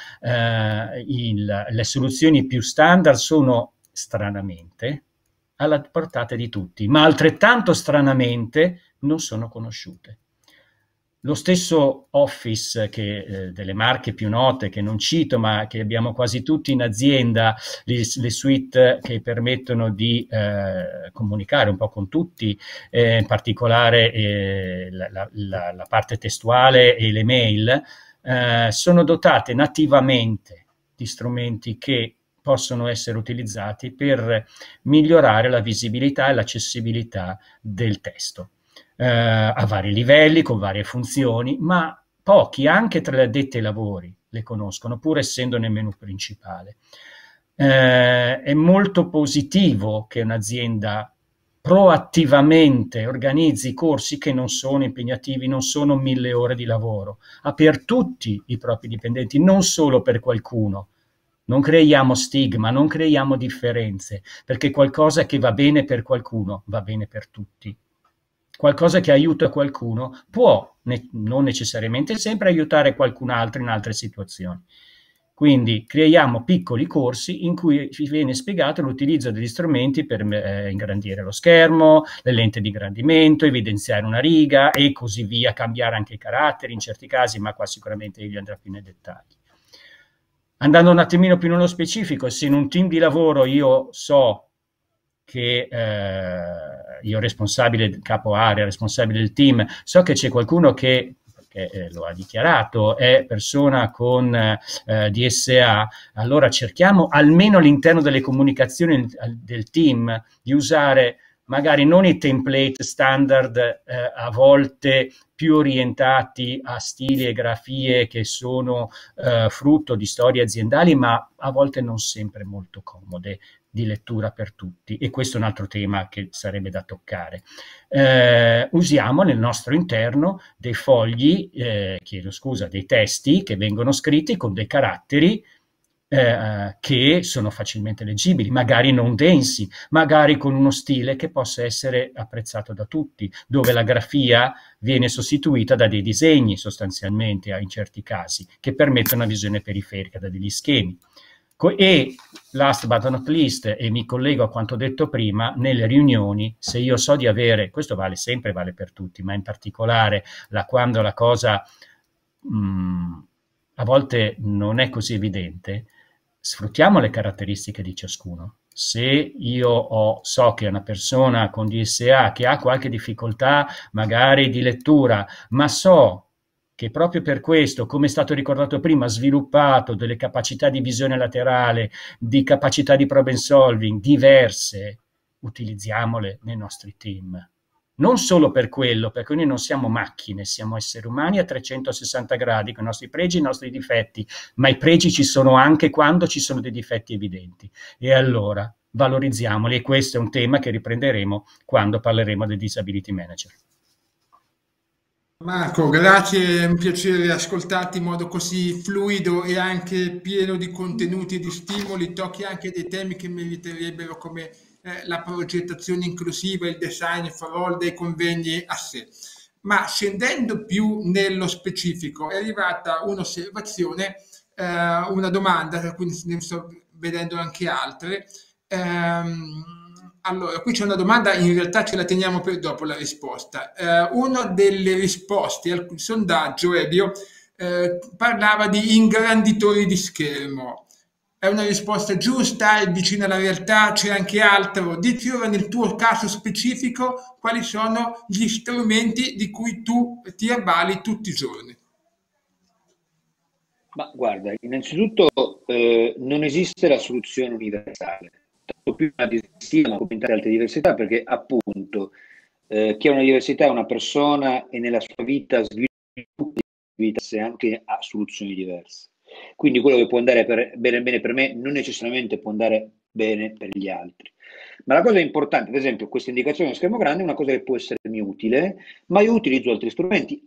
le soluzioni più standard sono stranamente alla portata di tutti, ma altrettanto stranamente non sono conosciute. Lo stesso Office, delle marche più note, che non cito, ma che abbiamo quasi tutti in azienda, le suite che permettono di comunicare un po' con tutti, in particolare la parte testuale e le mail, sono dotate nativamente di strumenti che possono essere utilizzati per migliorare la visibilità e l'accessibilità del testo. A vari livelli, con varie funzioni, ma pochi, anche tra gli addetti ai lavori, le conoscono, pur essendo nel menu principale. È molto positivo che un'azienda proattivamente organizzi corsi che non sono impegnativi, non sono 1000 ore di lavoro, ha per tutti i propri dipendenti, non solo per qualcuno. Non creiamo stigma, non creiamo differenze, perché qualcosa che va bene per qualcuno va bene per tutti. Qualcosa che aiuta qualcuno può, non necessariamente sempre, aiutare qualcun altro in altre situazioni. Quindi creiamo piccoli corsi in cui ci viene spiegato l'utilizzo degli strumenti per ingrandire lo schermo, le lenti di ingrandimento, evidenziare una riga e così via, cambiare anche i caratteri in certi casi, ma qua sicuramente egli andrà più nei dettagli. Andando un attimino più nello specifico, se in un team di lavoro io so che io responsabile, capo area, responsabile del team, so che c'è qualcuno che lo ha dichiarato, è persona con DSA, allora cerchiamo almeno all'interno delle comunicazioni del team di usare magari non i template standard a volte più orientati a stili e grafie che sono frutto di storie aziendali, ma a volte non sempre molto comode di lettura per tutti, e questo è un altro tema che sarebbe da toccare. Usiamo nel nostro interno dei fogli, dei testi che vengono scritti con dei caratteri che sono facilmente leggibili, magari non densi, magari con uno stile che possa essere apprezzato da tutti, dove la grafia viene sostituita da dei disegni sostanzialmente in certi casi, che permettono una visione periferica da degli schemi. E last but not least, e mi collego a quanto detto prima, nelle riunioni, se io so di avere, questo vale sempre, vale per tutti, ma in particolare quando la cosa a volte non è così evidente, sfruttiamo le caratteristiche di ciascuno. Se io so che è una persona con DSA che ha qualche difficoltà magari di lettura, ma so che proprio per questo, come è stato ricordato prima, ha sviluppato delle capacità di visione laterale, di capacità di problem solving diverse, utilizziamole nei nostri team. Non solo per quello, perché noi non siamo macchine, siamo esseri umani a 360 gradi, con i nostri pregi e i nostri difetti, ma i pregi ci sono anche quando ci sono dei difetti evidenti. E allora valorizziamoli, e questo è un tema che riprenderemo quando parleremo del disability manager. Marco, grazie, è un piacere ascoltarti in modo così fluido e anche pieno di contenuti e di stimoli. Tocchi anche dei temi che meriterebbero, come la progettazione inclusiva, il design for all, dei convegni a sé. Ma scendendo più nello specifico, è arrivata un'osservazione, una domanda, quindi ne sto vedendo anche altre. Allora, qui c'è una domanda, in realtà ce la teniamo per dopo la risposta. Una delle risposte al sondaggio Ebio parlava di ingranditori di schermo. È una risposta giusta, è vicina alla realtà, c'è anche altro? Dici ora nel tuo caso specifico quali sono gli strumenti di cui tu ti avvali tutti i giorni. Ma guarda, innanzitutto non esiste la soluzione universale, tanto più una diversità, ma come in tante altre diversità, perché appunto chi ha una diversità è una persona e nella sua vita sviluppa anche a soluzioni diverse. Quindi quello che può andare bene per me non necessariamente può andare bene per gli altri. Ma la cosa importante, ad esempio, questa indicazione a schermo grande è una cosa che può essermi utile, ma io utilizzo altri strumenti,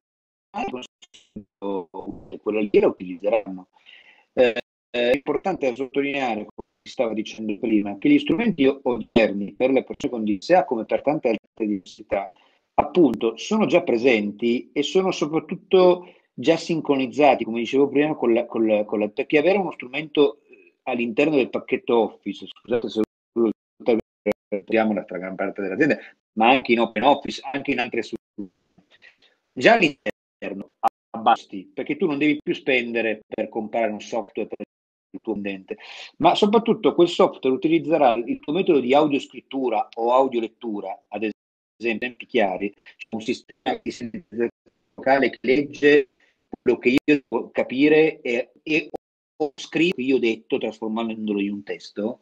quella lì la utilizzeranno. È importante sottolineare, come si stava dicendo prima, che gli strumenti odierni per le persone con DSA, come per tante altre diversità, appunto sono già presenti e sono soprattutto già sincronizzati, come dicevo prima, perché avere uno strumento all'interno del pacchetto Office, scusate se parliamo la gran parte delle aziende, ma anche in Open Office, anche in altre soluzioni, già all'interno basti, perché tu non devi più spendere per comprare un software per il tuo utente, ma soprattutto quel software utilizzerà il tuo metodo di audioscrittura o audiolettura, ad esempio chiari, c'è un sistema di sintetizzazione vocale che legge quello che io devo capire e o scrivo io detto trasformandolo in un testo,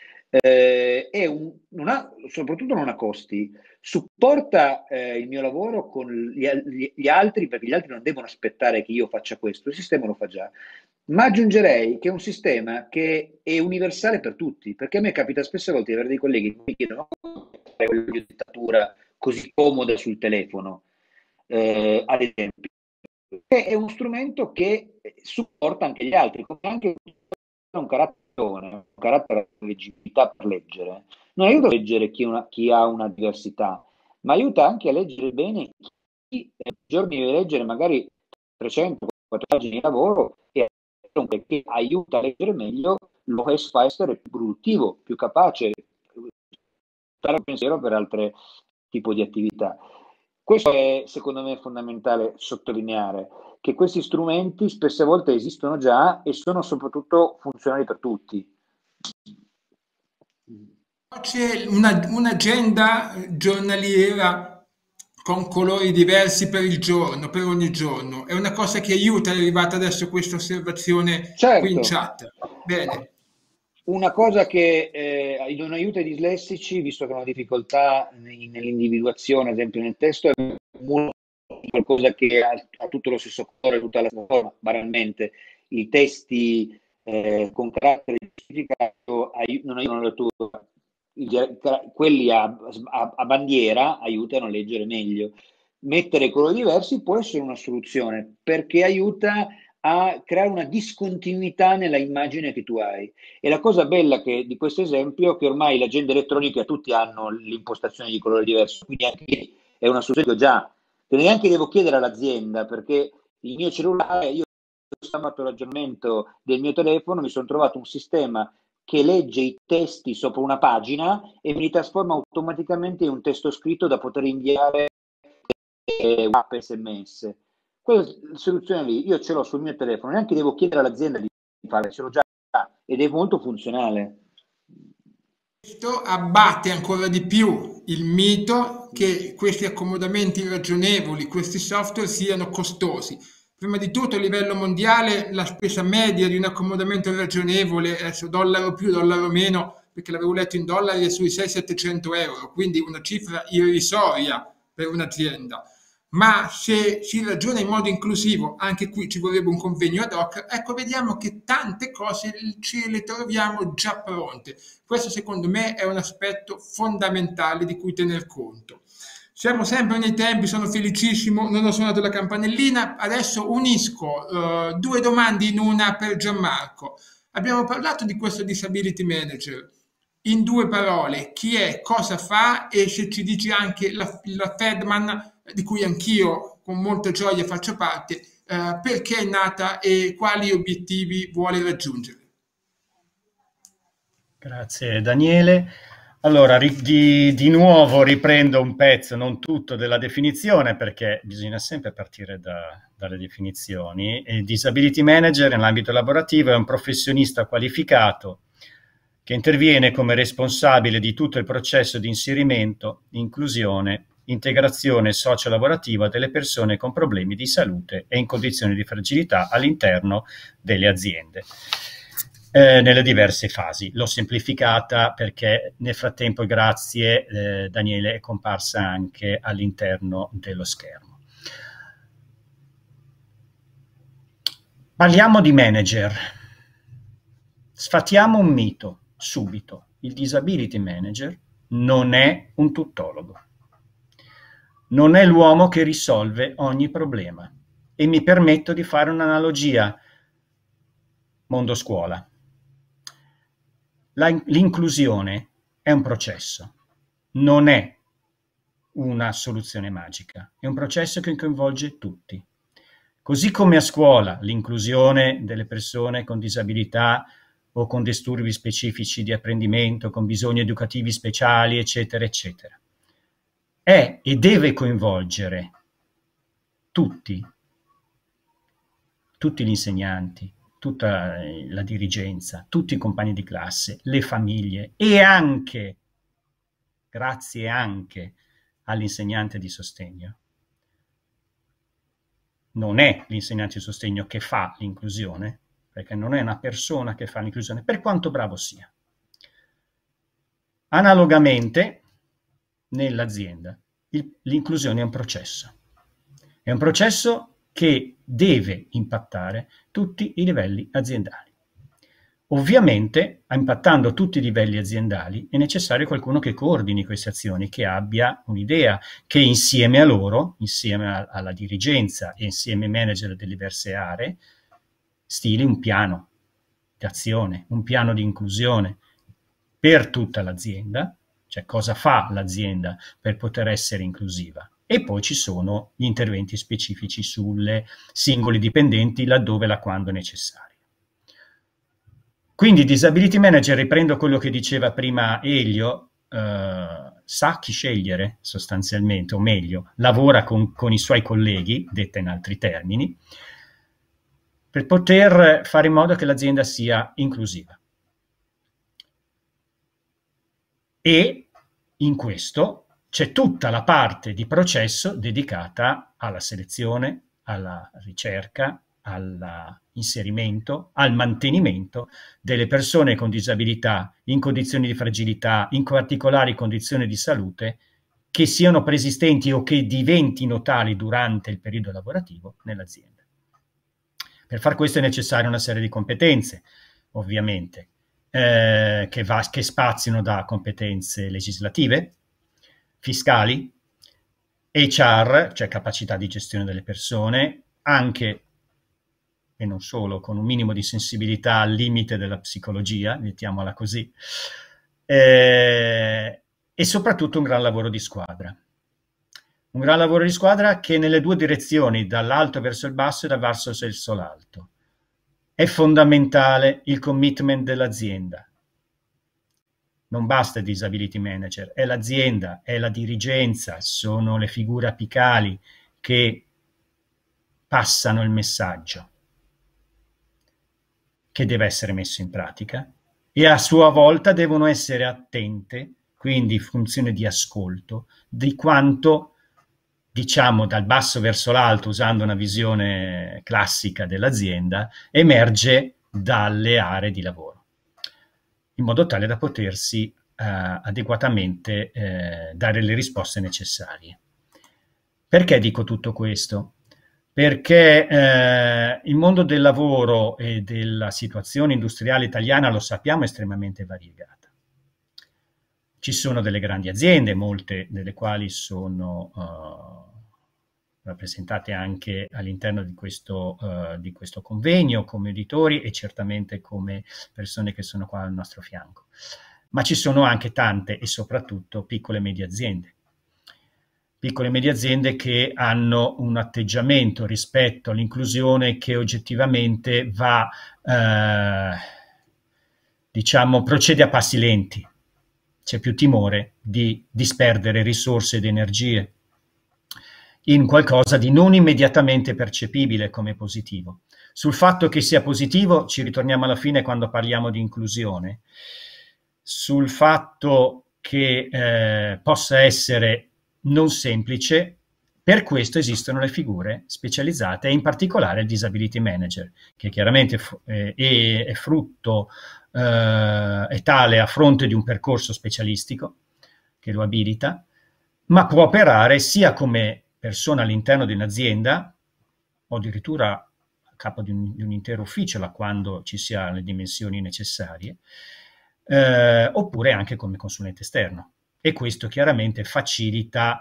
soprattutto non ha costi, supporta il mio lavoro con gli altri, perché gli altri non devono aspettare che io faccia questo, il sistema lo fa già. Ma aggiungerei che è un sistema che è universale per tutti, perché a me capita spesso a volte di avere dei colleghi che mi chiedono quella dittatura così comoda sul telefono, ad esempio. È uno strumento che supporta anche gli altri, come anche un carattere di leggibilità per leggere. Non aiuta a leggere chi ha una diversità, ma aiuta anche a leggere bene chi giorni deve leggere magari 300-400 pagine di lavoro e che aiuta a leggere meglio lo fa essere più produttivo, più capace, dare pensiero per altri tipi di attività. Questo è, secondo me, fondamentale sottolineare, che questi strumenti spesse volte esistono già e sono soprattutto funzionali per tutti. C'è un'agenda giornaliera con colori diversi per il giorno, per ogni giorno. È una cosa che aiuta, è arrivata adesso questa osservazione qui in Certo, chat. Bene. una cosa che non aiuta i dislessici, visto che hanno difficoltà nell'individuazione, ad esempio nel testo, è qualcosa che ha tutto lo stesso colore, tutta la stessa forma, banalmente. I testi con carattere specificato non aiutano la lettura. Quelli a bandiera aiutano a leggere meglio. Mettere colori diversi può essere una soluzione, perché aiuta a creare una discontinuità nella immagine che tu hai. E la cosa bella di questo esempio è che ormai l'agenda elettronica tutti hanno l'impostazione di colore diverso, quindi anche lì è una soluzione che ho già, che neanche devo chiedere all'azienda, perché il mio cellulare, io ho fatto il ragionamento del mio telefono, mi sono trovato un sistema che legge i testi sopra una pagina e me li trasforma automaticamente in un testo scritto da poter inviare app SMS. Quella soluzione lì io ce l'ho sul mio telefono, neanche devo chiedere all'azienda di fare, ce l'ho già ed è molto funzionale. Questo abbatte ancora di più il mito che questi accomodamenti ragionevoli, questi software siano costosi. Prima di tutto a livello mondiale la spesa media di un accomodamento ragionevole, adesso dollaro più, dollaro meno, perché l'avevo letto in dollari, è sui 600-700 euro, quindi una cifra irrisoria per un'azienda. Ma se si ragiona in modo inclusivo, anche qui ci vorrebbe un convegno ad hoc, ecco, vediamo che tante cose ce le troviamo già pronte. Questo secondo me è un aspetto fondamentale di cui tener conto. Siamo sempre nei tempi, sono felicissimo, non ho suonato la campanellina, adesso unisco due domande in una per Gianmarco. Abbiamo parlato di questo disability manager. In due parole, chi è, cosa fa e se ci dici anche la Fedman, di cui anch'io con molta gioia faccio parte, perché è nata e quali obiettivi vuole raggiungere. Grazie Daniele. Allora, di nuovo riprendo un pezzo, non tutto, della definizione, perché bisogna sempre partire dalle definizioni. Il disability manager nell'ambito lavorativo è un professionista qualificato che interviene come responsabile di tutto il processo di inserimento, inclusione, integrazione socio-lavorativa delle persone con problemi di salute e in condizioni di fragilità all'interno delle aziende. Nelle diverse fasi. L'ho semplificata perché nel frattempo, grazie Daniele, è comparsa anche all'interno dello schermo. Parliamo di manager. Sfatiamo un mito subito. Il disability manager non è un tuttologo. Non è l'uomo che risolve ogni problema. E mi permetto di fare un'analogia mondo scuola. L'inclusione è un processo, non è una soluzione magica, è un processo che coinvolge tutti. Così come a scuola l'inclusione delle persone con disabilità o con disturbi specifici di apprendimento, con bisogni educativi speciali, eccetera, eccetera, è e deve coinvolgere tutti gli insegnanti, tutta la dirigenza, tutti i compagni di classe, le famiglie e anche, grazie anche all'insegnante di sostegno. Non è l'insegnante di sostegno che fa l'inclusione, perché non è una persona che fa l'inclusione, per quanto bravo sia. Analogamente, nell'azienda, l'inclusione è un processo. È un processo che deve impattare tutti i livelli aziendali. Ovviamente, impattando tutti i livelli aziendali, è necessario qualcuno che coordini queste azioni, che abbia un'idea, che insieme a loro, insieme alla dirigenza e insieme ai manager delle diverse aree, stili un piano di azione, un piano di inclusione per tutta l'azienda, cioè cosa fa l'azienda per poter essere inclusiva. E poi ci sono gli interventi specifici sulle singoli dipendenti laddove e quando è necessario. Quindi disability manager, riprendo quello che diceva prima Elio, sa chi scegliere sostanzialmente, o meglio, lavora con i suoi colleghi, detta in altri termini, per poter fare in modo che l'azienda sia inclusiva. E in questo c'è tutta la parte di processo dedicata alla selezione, alla ricerca, all'inserimento, al mantenimento delle persone con disabilità in condizioni di fragilità, in particolari condizioni di salute, che siano preesistenti o che diventino tali durante il periodo lavorativo nell'azienda. Per far questo è necessaria una serie di competenze, ovviamente, che spaziano da competenze legislative, fiscali, HR, cioè capacità di gestione delle persone, anche e non solo, con un minimo di sensibilità al limite della psicologia, mettiamola così, e soprattutto un gran lavoro di squadra. Un gran lavoro di squadra che nelle due direzioni, dall'alto verso il basso e dal basso verso l'alto. È fondamentale il commitment dell'azienda. Non basta il disability manager, è l'azienda, è la dirigenza, sono le figure apicali che passano il messaggio che deve essere messo in pratica e a sua volta devono essere attente, quindi funzione di ascolto, di quanto, diciamo, dal basso verso l'alto, usando una visione classica dell'azienda, emerge dalle aree di lavoro, in modo tale da potersi adeguatamente dare le risposte necessarie. Perché dico tutto questo? Perché il mondo del lavoro e della situazione industriale italiana, lo sappiamo, è estremamente variegata. Ci sono delle grandi aziende, molte delle quali sono rappresentate anche all'interno di questo convegno come editori e certamente come persone che sono qua al nostro fianco. Ma ci sono anche tante e soprattutto piccole e medie aziende. Piccole e medie aziende che hanno un atteggiamento rispetto all'inclusione che oggettivamente va, diciamo, procede a passi lenti. C'è più timore di disperdere risorse ed energie in qualcosa di non immediatamente percepibile come positivo. Sul fatto che sia positivo ci ritorniamo alla fine quando parliamo di inclusione. Sul fatto che possa essere non semplice, per questo esistono le figure specializzate e in particolare il disability manager, che chiaramente è frutto, è tale a fronte di un percorso specialistico che lo abilita, ma può operare sia come persona all'interno di un'azienda o addirittura a capo di un intero ufficio, da quando ci si ha le dimensioni necessarie, oppure anche come consulente esterno. E questo chiaramente facilita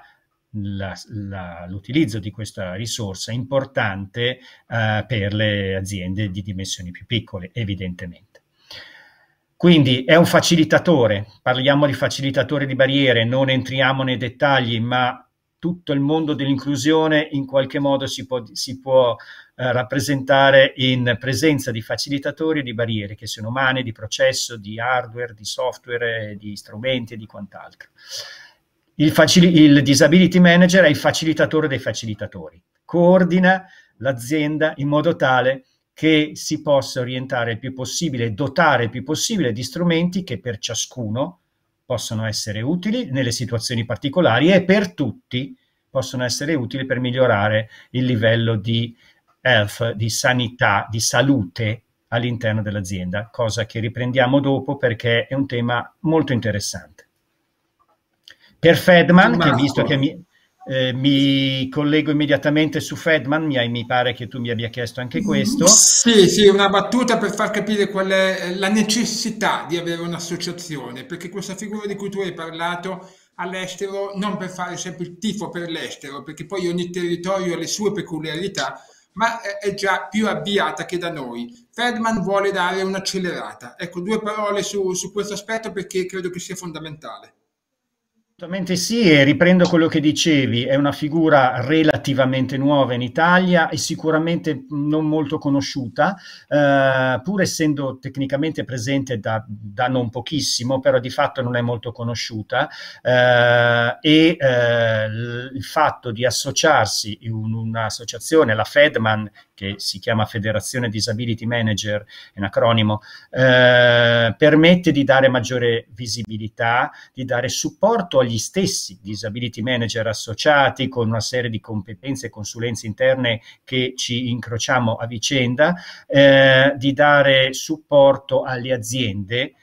l'utilizzo di questa risorsa importante per le aziende di dimensioni più piccole, evidentemente. Quindi è un facilitatore, parliamo di facilitatore di barriere, non entriamo nei dettagli, ma tutto il mondo dell'inclusione in qualche modo si può rappresentare in presenza di facilitatori di barriere, che siano umane, di processo, di hardware, di software, di strumenti e di quant'altro. Il disability manager è il facilitatore dei facilitatori, coordina l'azienda in modo tale che si possa orientare il più possibile, dotare il più possibile di strumenti che per ciascuno possono essere utili nelle situazioni particolari e per tutti possono essere utili per migliorare il livello di health, di sanità, di salute all'interno dell'azienda, cosa che riprendiamo dopo perché è un tema molto interessante. Per Fedman, che visto che mi collego immediatamente su Fedman, mi pare che tu mi abbia chiesto anche questo. Sì, una battuta per far capire qual è la necessità di avere un'associazione, perché questa figura di cui tu hai parlato all'estero, non per fare sempre il tifo per l'estero, perché poi ogni territorio ha le sue peculiarità, ma è già più avviata che da noi. Fedman vuole dare un'accelerata. Ecco, 2 parole su questo aspetto perché credo che sia fondamentale. Assolutamente sì, e riprendo quello che dicevi, è una figura relativamente nuova in Italia e sicuramente non molto conosciuta, pur essendo tecnicamente presente da non pochissimo, però di fatto non è molto conosciuta, il fatto di associarsi in un'associazione, la FEDMAN, che si chiama Federazione Disability Manager, è un acronimo, permette di dare maggiore visibilità, di dare supporto agli stessi disability manager associati con una serie di competenze e consulenze interne che ci incrociamo a vicenda, di dare supporto alle aziende,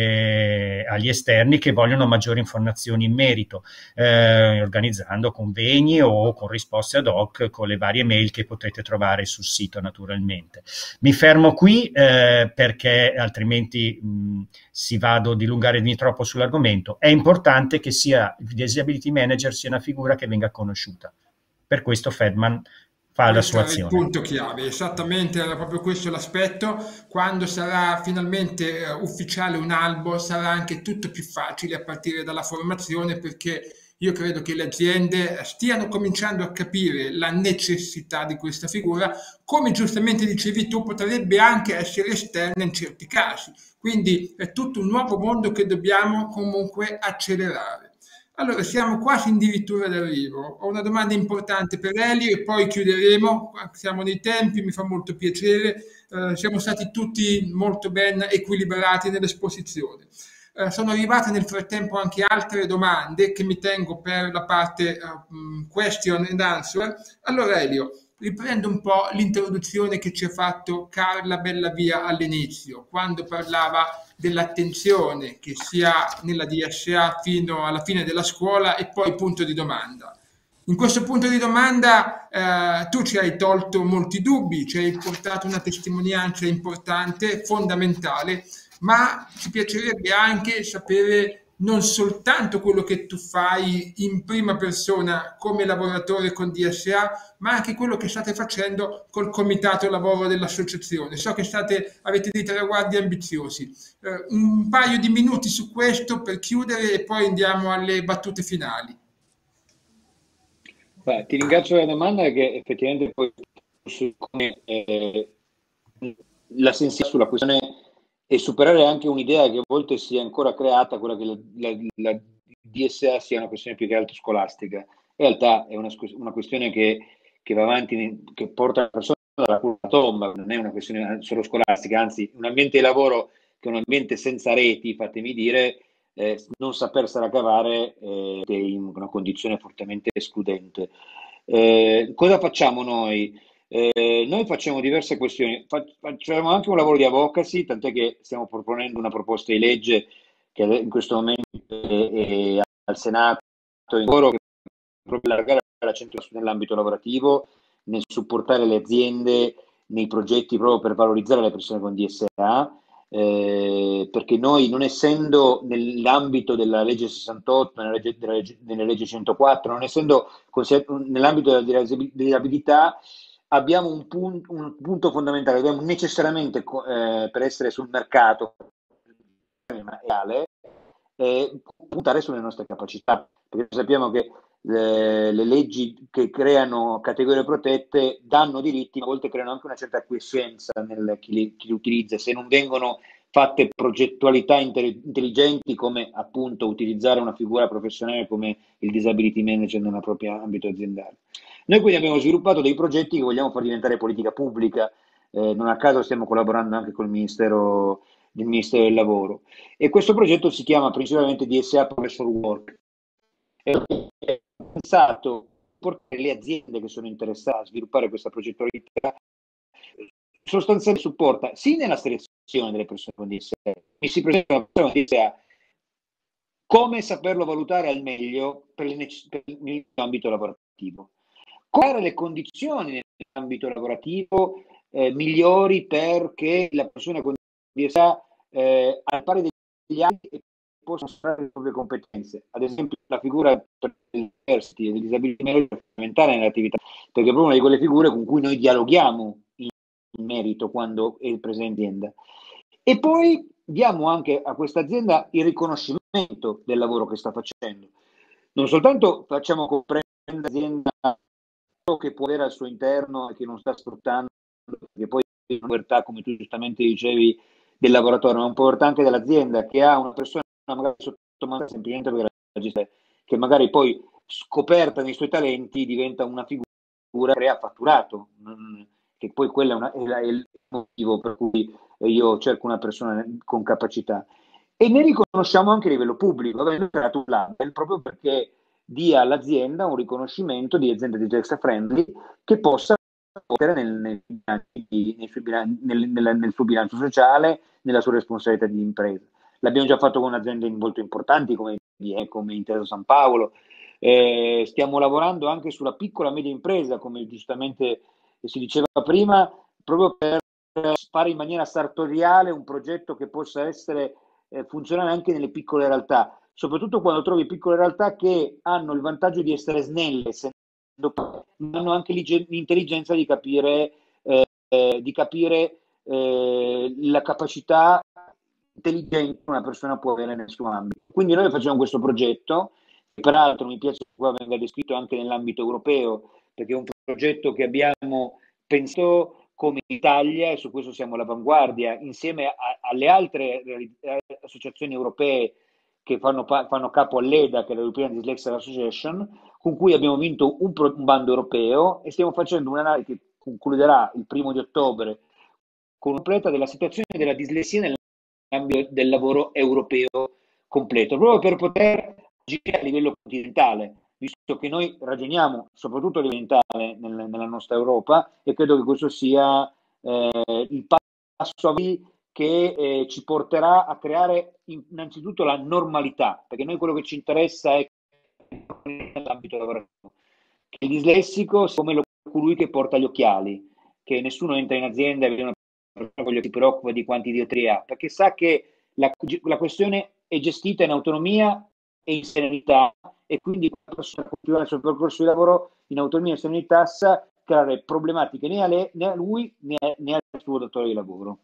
agli esterni che vogliono maggiori informazioni in merito, organizzando convegni o con risposte ad hoc con le varie mail che potete trovare sul sito naturalmente. Mi fermo qui perché altrimenti si vado a dilungare di troppo sull'argomento. È importante che sia il disability manager sia una figura che venga conosciuta. Per questo Fedman fa la Questo sua è il azione. punto chiave, esattamente era proprio questo l'aspetto. Quando sarà finalmente ufficiale un albo, sarà anche tutto più facile a partire dalla formazione, perché io credo che le aziende stiano cominciando a capire la necessità di questa figura, come giustamente dicevi tu, potrebbe anche essere esterna in certi casi. Quindi è tutto un nuovo mondo che dobbiamo comunque accelerare. Allora, siamo quasi addirittura d'arrivo. Ho una domanda importante per Elio e poi chiuderemo. Siamo nei tempi, mi fa molto piacere. Siamo stati tutti molto ben equilibrati nell'esposizione. Sono arrivate nel frattempo anche altre domande che mi tengo per la parte question and answer. Allora, Elio, riprendo un po' l'introduzione che ci ha fatto Carla Bellavia all'inizio, quando parlava dell'attenzione che si ha nella DSA fino alla fine della scuola e poi punto di domanda. In questo punto di domanda tu ci hai tolto molti dubbi, ci hai portato una testimonianza importante, fondamentale, ma ci piacerebbe anche sapere non soltanto quello che tu fai in prima persona come lavoratore con DSA, ma anche quello che state facendo col comitato lavoro dell'associazione. So che avete dei traguardi ambiziosi. Un paio di minuti su questo per chiudere e poi andiamo alle battute finali. Beh, ti ringrazio per la domanda che effettivamente poi su come la sensibilità sulla questione e superare anche un'idea che a volte sia ancora creata, quella che la DSA sia una questione più che altro scolastica. In realtà è una questione che va avanti, che porta la persona dalla tomba, non è una questione solo scolastica, anzi un ambiente di lavoro che è un ambiente senza reti, fatemi dire, non sapersela cavare è in una condizione fortemente escludente. Cosa facciamo noi? Noi facciamo diverse questioni, facciamo anche un lavoro di advocacy, tant'è che stiamo proponendo una proposta di legge che in questo momento è al Senato in lavoro, che proprio allargare la centralità nell'ambito lavorativo, nel supportare le aziende nei progetti proprio per valorizzare le persone con DSA, perché noi, non essendo nell'ambito della legge 68, nella legge 104, non essendo nell'ambito della disabilità, abbiamo un punto fondamentale, dobbiamo necessariamente per essere sul mercato reale, puntare sulle nostre capacità, perché sappiamo che le leggi che creano categorie protette danno diritti, ma a volte creano anche una certa quiescenza nel chi li utilizza, se non vengono fatte progettualità intelligenti, come appunto utilizzare una figura professionale come il disability manager nel proprio ambito aziendale. Noi quindi abbiamo sviluppato dei progetti che vogliamo far diventare politica pubblica, non a caso stiamo collaborando anche con il Ministero del Lavoro, e questo progetto si chiama principalmente DSA Professional Work. È pensato per portare le aziende che sono interessate a sviluppare questa progettualità, sostanzialmente supporta sì nella selezione delle persone con DSA, mi si presenta una persona con DSA, come saperlo valutare al meglio per l'ambito lavorativo, creare le condizioni nell'ambito lavorativo migliori perché la persona con DSA al pari degli altri possa mostrare le proprie competenze. Ad esempio la figura dell'university e del disability manager è fondamentale nell'attività, perché è proprio una di quelle figure con cui noi dialoghiamo in merito quando è presente in azienda. E poi diamo anche a questa azienda il riconoscimento del lavoro che sta facendo. non soltanto facciamo comprendere l'azienda che può avere al suo interno e che non sta sfruttando, perché poi è una libertà, come tu giustamente dicevi, del lavoratore, ma è un po' anche dell'azienda che ha una persona magari sottomandato semplicemente per la gestione, che magari poi scoperta nei suoi talenti diventa una figura che crea fatturato, che poi quello è il motivo per cui io cerco una persona con capacità. E ne riconosciamo anche a livello pubblico, avendo creato un label proprio perché dia all'azienda un riconoscimento di azienda digital friendly che possa mettere nel suo bilancio sociale, nella sua responsabilità di impresa. L'abbiamo già fatto con aziende molto importanti come Intesa San Paolo. Stiamo lavorando anche sulla piccola e media impresa, come giustamente si diceva prima, proprio per fare in maniera sartoriale un progetto che possa essere funzionale anche nelle piccole realtà, soprattutto quando trovi piccole realtà che hanno il vantaggio di essere snelle, ma hanno anche l'intelligenza di capire la capacità intelligente che una persona può avere nel suo ambito. Quindi noi facciamo questo progetto, che peraltro mi piace che qua venga descritto anche nell'ambito europeo, perché è un progetto che abbiamo pensato come Italia e su questo siamo all'avanguardia, insieme alle altre associazioni europee che fanno capo all'EDA, che è l'European Dyslexia Association, con cui abbiamo vinto un bando europeo e stiamo facendo un'analisi che concluderà il 1° ottobre completa della situazione della dislessia nell'ambito del lavoro europeo completo, proprio per poter agire a livello continentale, visto che noi ragioniamo soprattutto a livello continentale nella nostra Europa, e credo che questo sia il passo avanti che ci porterà a creare innanzitutto la normalità, perché noi quello che ci interessa è nell'ambito lavorativo che il dislessico sia come colui che porta gli occhiali, che nessuno entra in azienda e vede una persona che si preoccupa di quanti dioptrie ha, perché sa che la questione è gestita in autonomia e in serenità, e quindi la persona continuare il suo percorso di lavoro in autonomia e serenità sa creare problematiche né a lui né al suo datore di lavoro.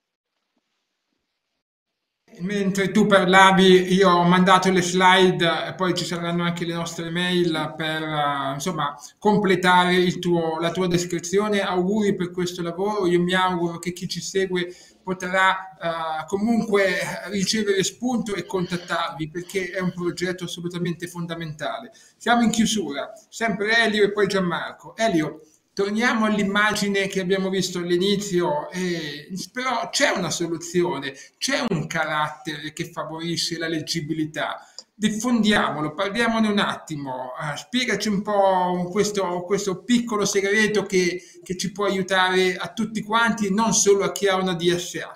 Mentre tu parlavi, io ho mandato le slide e poi ci saranno anche le nostre mail per insomma completare la tua descrizione. Auguri per questo lavoro. Io mi auguro che chi ci segue potrà comunque ricevere spunto e contattarvi, perché è un progetto assolutamente fondamentale. Siamo in chiusura, sempre Elio e poi Gianmarco. Elio, torniamo all'immagine che abbiamo visto all'inizio, però c'è una soluzione, c'è un carattere che favorisce la leggibilità. Diffondiamolo, parliamone un attimo, spiegaci un po' questo piccolo segreto che ci può aiutare a tutti quanti, non solo a chi ha una DSA.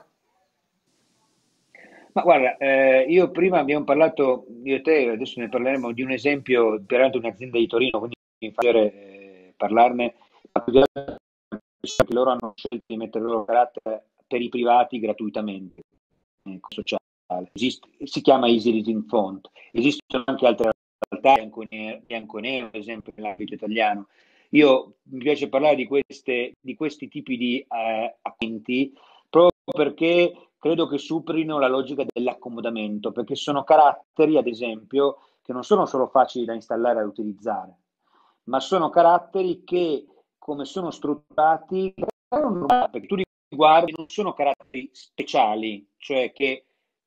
Ma guarda, io prima abbiamo parlato, io e te, adesso ne parleremo di un esempio, peraltro un'azienda di Torino, quindi mi fa piacere parlarne, ma più che altro che loro hanno scelto di mettere il loro carattere per i privati gratuitamente, sociale. Si chiama Easy Reading Font. Esistono anche altre realtà, bianco e nero, per esempio, nell'ambito italiano. Mi piace parlare di questi tipi di acquenti proprio perché credo che superino la logica dell'accomodamento, perché sono caratteri, ad esempio, che non sono solo facili da installare e da utilizzare, ma sono caratteri che, come sono strutturati, perché tu li guardi, non sono caratteri speciali, cioè che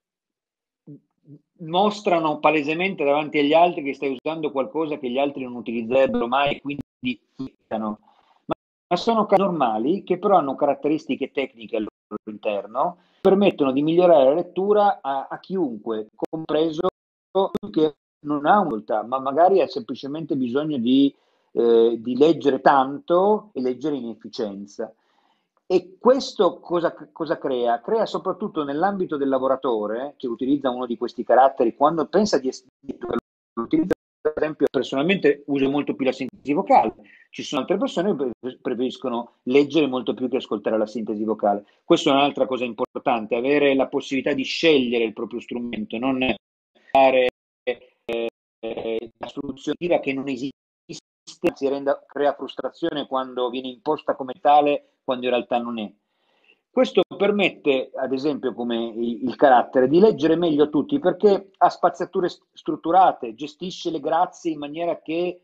mostrano palesemente davanti agli altri che stai usando qualcosa che gli altri non utilizzerebbero mai e quindi ficcano. Ma sono normali che però hanno caratteristiche tecniche al loro interno, permettono di migliorare la lettura a chiunque, compreso che non ha molta, ma magari ha semplicemente bisogno di leggere tanto e leggere in efficienza. E questo cosa crea? Crea soprattutto nell'ambito del lavoratore che utilizza uno di questi caratteri, quando pensa di utilizza, per esempio, personalmente uso molto più la sintesi vocale. Ci sono altre persone che preferiscono leggere molto più che ascoltare la sintesi vocale. Questa è un'altra cosa importante, avere la possibilità di scegliere il proprio strumento, non fare la soluzione che non esiste, crea frustrazione quando viene imposta come tale, quando in realtà non è. Questo permette, ad esempio, come il carattere, di leggere meglio tutti perché ha spaziature strutturate, gestisce le grazie in maniera che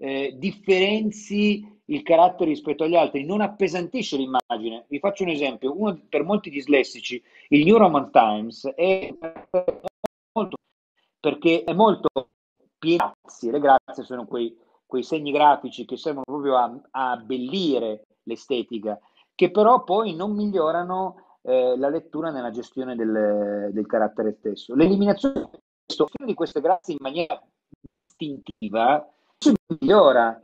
differenzi il carattere rispetto agli altri, non appesantisce l'immagine. Vi faccio un esempio, per molti dislessici il New Roman Times è molto, perché è molto pieno, le grazie sono quei segni grafici che servono proprio a abbellire l'estetica, che però poi non migliorano la lettura nella gestione del carattere stesso. L'eliminazione di queste grazie in maniera istintiva migliora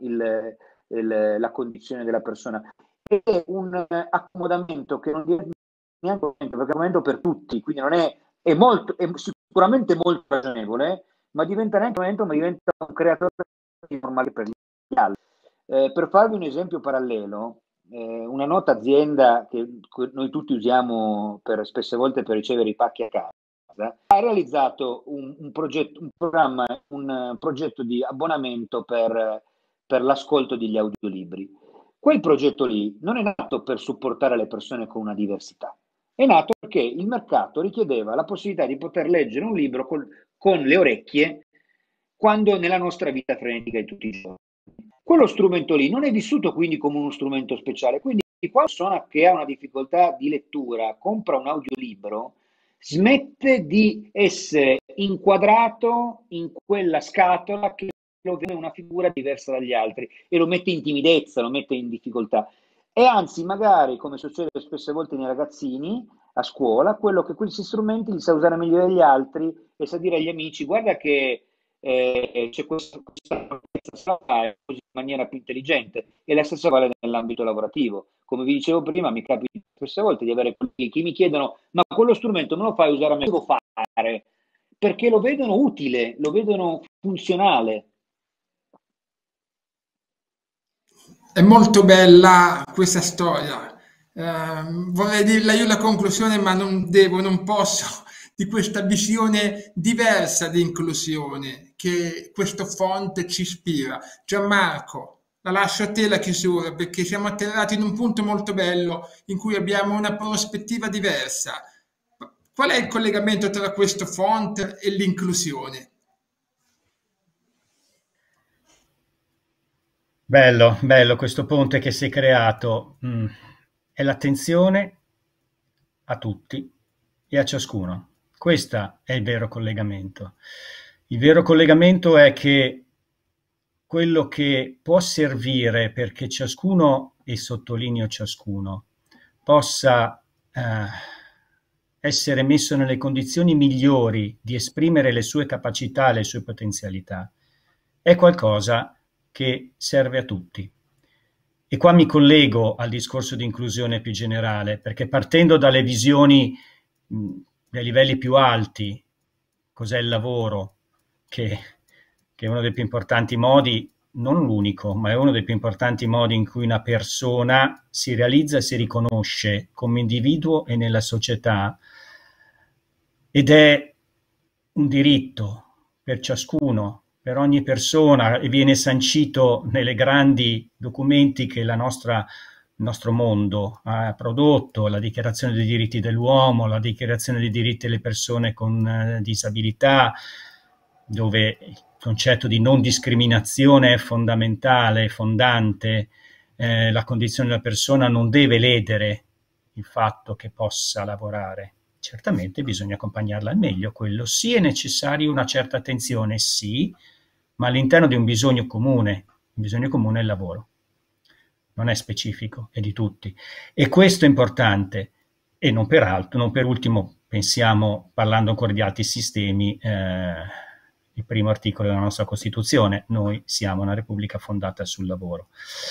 la condizione della persona. È un accomodamento che non diventa neanche un accomodamento per tutti, quindi non è sicuramente molto ragionevole, ma diventa neanche un momento, ma diventa un creatore normale per gli altri. Per farvi un esempio parallelo, una nota azienda che noi tutti usiamo spesse volte per ricevere i pacchi a casa, ha realizzato un progetto di abbonamento per l'ascolto degli audiolibri. Quel progetto lì non è nato per supportare le persone con una diversità, è nato perché il mercato richiedeva la possibilità di poter leggere un libro con le orecchie quando nella nostra vita frenetica di tutti i giorni. Quello strumento lì non è vissuto quindi come uno strumento speciale, quindi quando una persona che ha una difficoltà di lettura compra un audiolibro, smette di essere inquadrato in quella scatola che lo vede una figura diversa dagli altri e lo mette in timidezza, lo mette in difficoltà. E anzi, magari, come succede spesse volte nei ragazzini a scuola, quello che questi strumenti li sa usare meglio degli altri e sa dire agli amici: guarda che c'è questa così in maniera più intelligente, e la stessa vale nell'ambito lavorativo. Come vi dicevo prima, mi capita spesse volte di avere colleghi che mi chiedono: ma quello strumento me lo fai usare a me? Devo fare? Perché lo vedono utile, lo vedono funzionale. È molto bella questa storia. Vorrei dirla io la conclusione, ma non posso, di questa visione diversa di inclusione che questo font ci ispira. Gianmarco, la lascio a te la chiusura, perché siamo atterrati in un punto molto bello in cui abbiamo una prospettiva diversa. Qual è il collegamento tra questo font e l'inclusione? Bello, bello questo ponte che si è creato. È l'attenzione a tutti e a ciascuno. Questo è il vero collegamento. Il vero collegamento è che quello che può servire perché ciascuno, e sottolineo ciascuno, possa essere messo nelle condizioni migliori di esprimere le sue capacità, le sue potenzialità, è qualcosa che serve a tutti. E qua mi collego al discorso di inclusione più generale, perché partendo dalle visioni dai livelli più alti, cos'è il lavoro, che è uno dei più importanti modi, non l'unico, ma è uno dei più importanti modi in cui una persona si realizza e si riconosce come individuo e nella società, ed è un diritto per ciascuno, per ogni persona, e viene sancito nei grandi documenti che il nostro mondo ha prodotto: la Dichiarazione dei diritti dell'uomo, la Dichiarazione dei diritti delle persone con disabilità, dove il concetto di non discriminazione è fondamentale, fondante. La condizione della persona non deve ledere il fatto che possa lavorare. Certamente bisogna accompagnarla al meglio, quello sì. È necessario una certa attenzione, sì, ma all'interno di un bisogno comune. Il bisogno comune è il lavoro, non è specifico, è di tutti, e questo è importante. E non per ultimo, pensiamo, parlando ancora di altri sistemi, il primo articolo della nostra Costituzione: noi siamo una Repubblica fondata sul lavoro.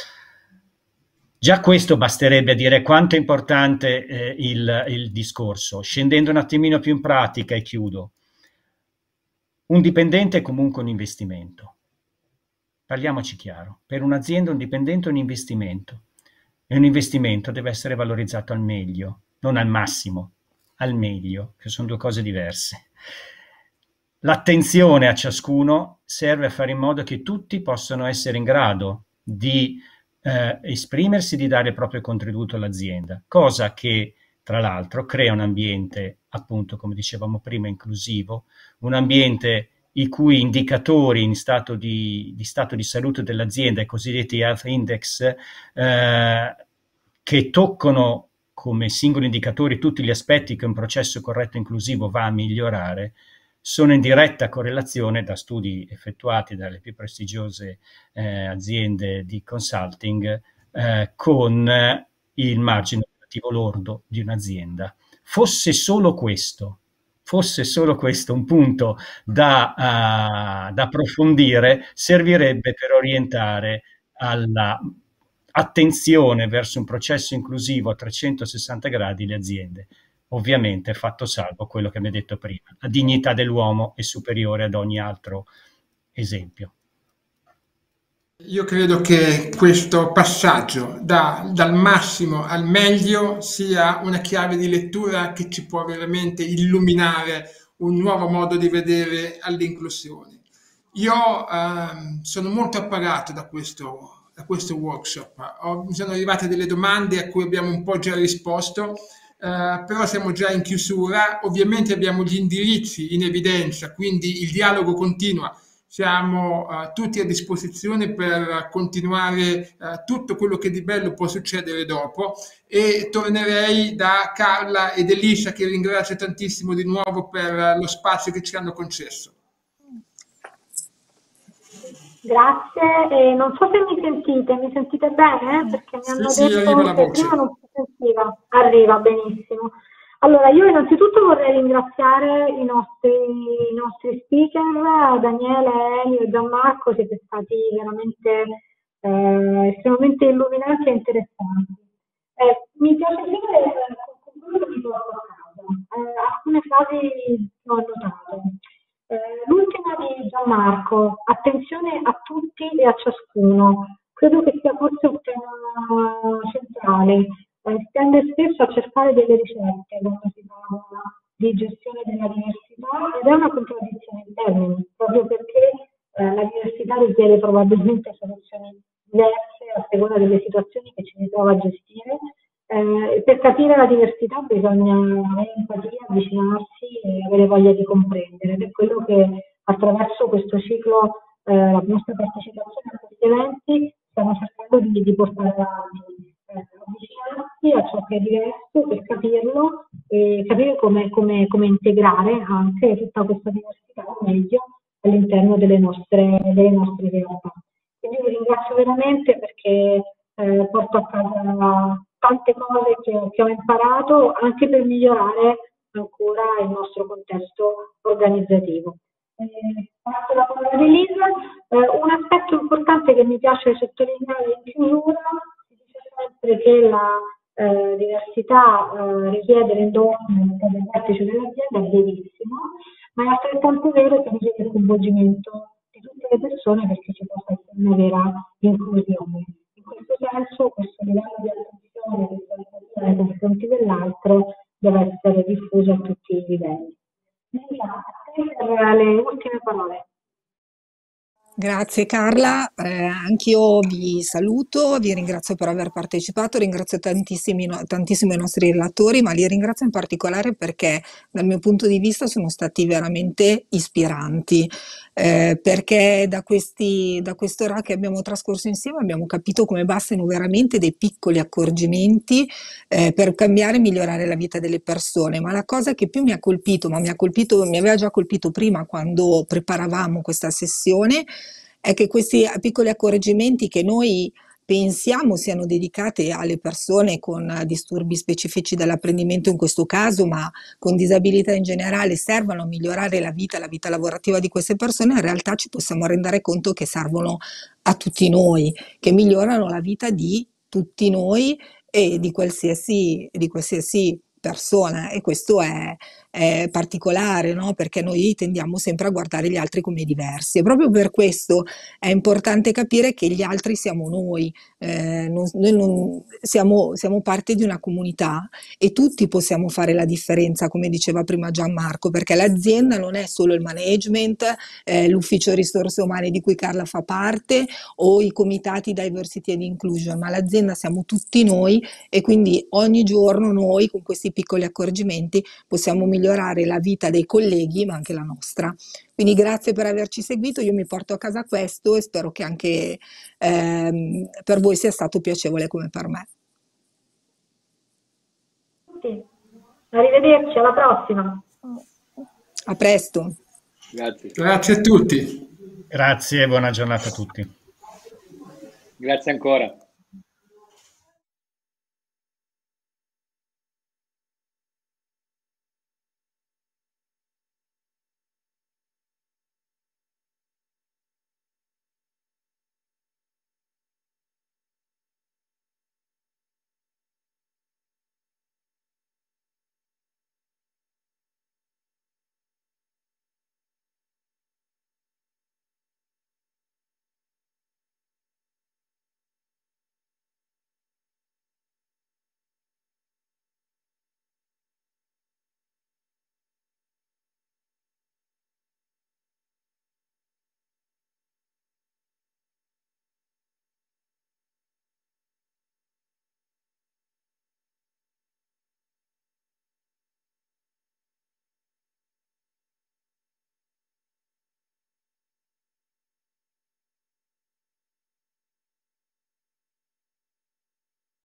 Già questo basterebbe a dire quanto è importante il discorso. Scendendo un attimino più in pratica, e chiudo. Un dipendente è comunque un investimento. Parliamoci chiaro: per un'azienda un dipendente è un investimento, e un investimento deve essere valorizzato al meglio, non al massimo, al meglio, che sono due cose diverse. L'attenzione a ciascuno serve a fare in modo che tutti possano essere in grado di esprimersi, di dare il proprio contributo all'azienda, cosa che tra l'altro, crea un ambiente, appunto, come dicevamo prima, inclusivo, un ambiente i cui indicatori in stato di salute dell'azienda, i cosiddetti health index, che toccano come singoli indicatori tutti gli aspetti che un processo corretto e inclusivo va a migliorare, sono in diretta correlazione, da studi effettuati dalle più prestigiose aziende di consulting, con il margine operativo lordo di un'azienda. Fosse solo questo un punto da approfondire, servirebbe per orientare alla attenzione verso un processo inclusivo a 360 gradi le aziende. Ovviamente fatto salvo quello che mi hai detto prima, la dignità dell'uomo è superiore ad ogni altro esempio. Io credo che questo passaggio dal massimo al meglio sia una chiave di lettura che ci può veramente illuminare un nuovo modo di vedere all'inclusione. Io sono molto appagato da questo workshop. Mi sono arrivate delle domande a cui abbiamo un po' già risposto, però siamo già in chiusura. Ovviamente abbiamo gli indirizzi in evidenza, quindi il dialogo continua. Siamo tutti a disposizione per continuare tutto quello che di bello può succedere dopo, e tornerei da Carla ed Elisa, che ringrazio tantissimo di nuovo per lo spazio che ci hanno concesso. Grazie, non so se mi sentite bene? Perché mi hanno detto che prima non si sentiva. Arriva, benissimo. Allora, io innanzitutto vorrei ringraziare i nostri speaker, Daniele, Elio e Gianmarco. Siete stati veramente estremamente illuminanti e interessanti. Mi piacerebbe concludere di porto a casa alcune frasi che ho annotato. L'ultima di Gianmarco: attenzione a tutti e a ciascuno. Credo che sia forse un tema centrale. Si tende spesso a cercare delle ricette quando si parla di gestione della diversità, ed è una contraddizione in termini, proprio perché la diversità richiede probabilmente soluzioni diverse a seconda delle situazioni che ci si trova a gestire. Per capire la diversità bisogna avere empatia, avvicinarsi e avere voglia di comprendere, ed è quello che attraverso questo ciclo, la nostra partecipazione a questi eventi, stiamo cercando di portare avanti. Avvicinarsi a ciò che è diverso per capirlo e capire come integrare anche tutta questa diversità meglio all'interno delle nostre realtà. Quindi vi ringrazio veramente, perché porto a casa tante cose che ho imparato anche per migliorare ancora il nostro contesto organizzativo. Passo la parola ad Elisa. Un aspetto importante che mi piace sottolineare in chiusura: sempre che la diversità richiede l'endorsement del vertice dell'azienda, è verissimo, ma è altrettanto vero che richiede il coinvolgimento di tutte le persone perché ci possa essere una vera inclusione. In questo senso, questo livello di attenzione e di empatia nei confronti dell'altro deve essere diffuso a tutti i livelli. A te per le ultime parole. Grazie Carla, anch'io vi saluto, vi ringrazio per aver partecipato, ringrazio tantissimo i nostri relatori, ma li ringrazio in particolare perché dal mio punto di vista sono stati veramente ispiranti, perché da quest'ora che abbiamo trascorso insieme abbiamo capito come bastano veramente dei piccoli accorgimenti per cambiare e migliorare la vita delle persone. Ma la cosa che più mi ha colpito, mi aveva già colpito prima quando preparavamo questa sessione, è che questi piccoli accorgimenti che noi pensiamo siano dedicati alle persone con disturbi specifici dell'apprendimento in questo caso, ma con disabilità in generale, servono a migliorare la vita lavorativa di queste persone, in realtà ci possiamo rendere conto che servono a tutti noi, che migliorano la vita di tutti noi e di qualsiasi persona, e questo è particolare, no? Perché noi tendiamo sempre a guardare gli altri come diversi, e proprio per questo è importante capire che gli altri siamo noi, siamo parte di una comunità e tutti possiamo fare la differenza, come diceva prima Gianmarco, perché l'azienda non è solo il management, l'ufficio risorse umane di cui Carla fa parte o i comitati diversity and inclusion, ma l'azienda siamo tutti noi, e quindi ogni giorno noi con questi questi piccoli accorgimenti possiamo migliorare la vita dei colleghi, ma anche la nostra. Quindi grazie per averci seguito, io mi porto a casa questo e spero che anche per voi sia stato piacevole come per me. Sì. Arrivederci, alla prossima. A presto. Grazie. Grazie a tutti. Grazie e buona giornata a tutti. Grazie ancora.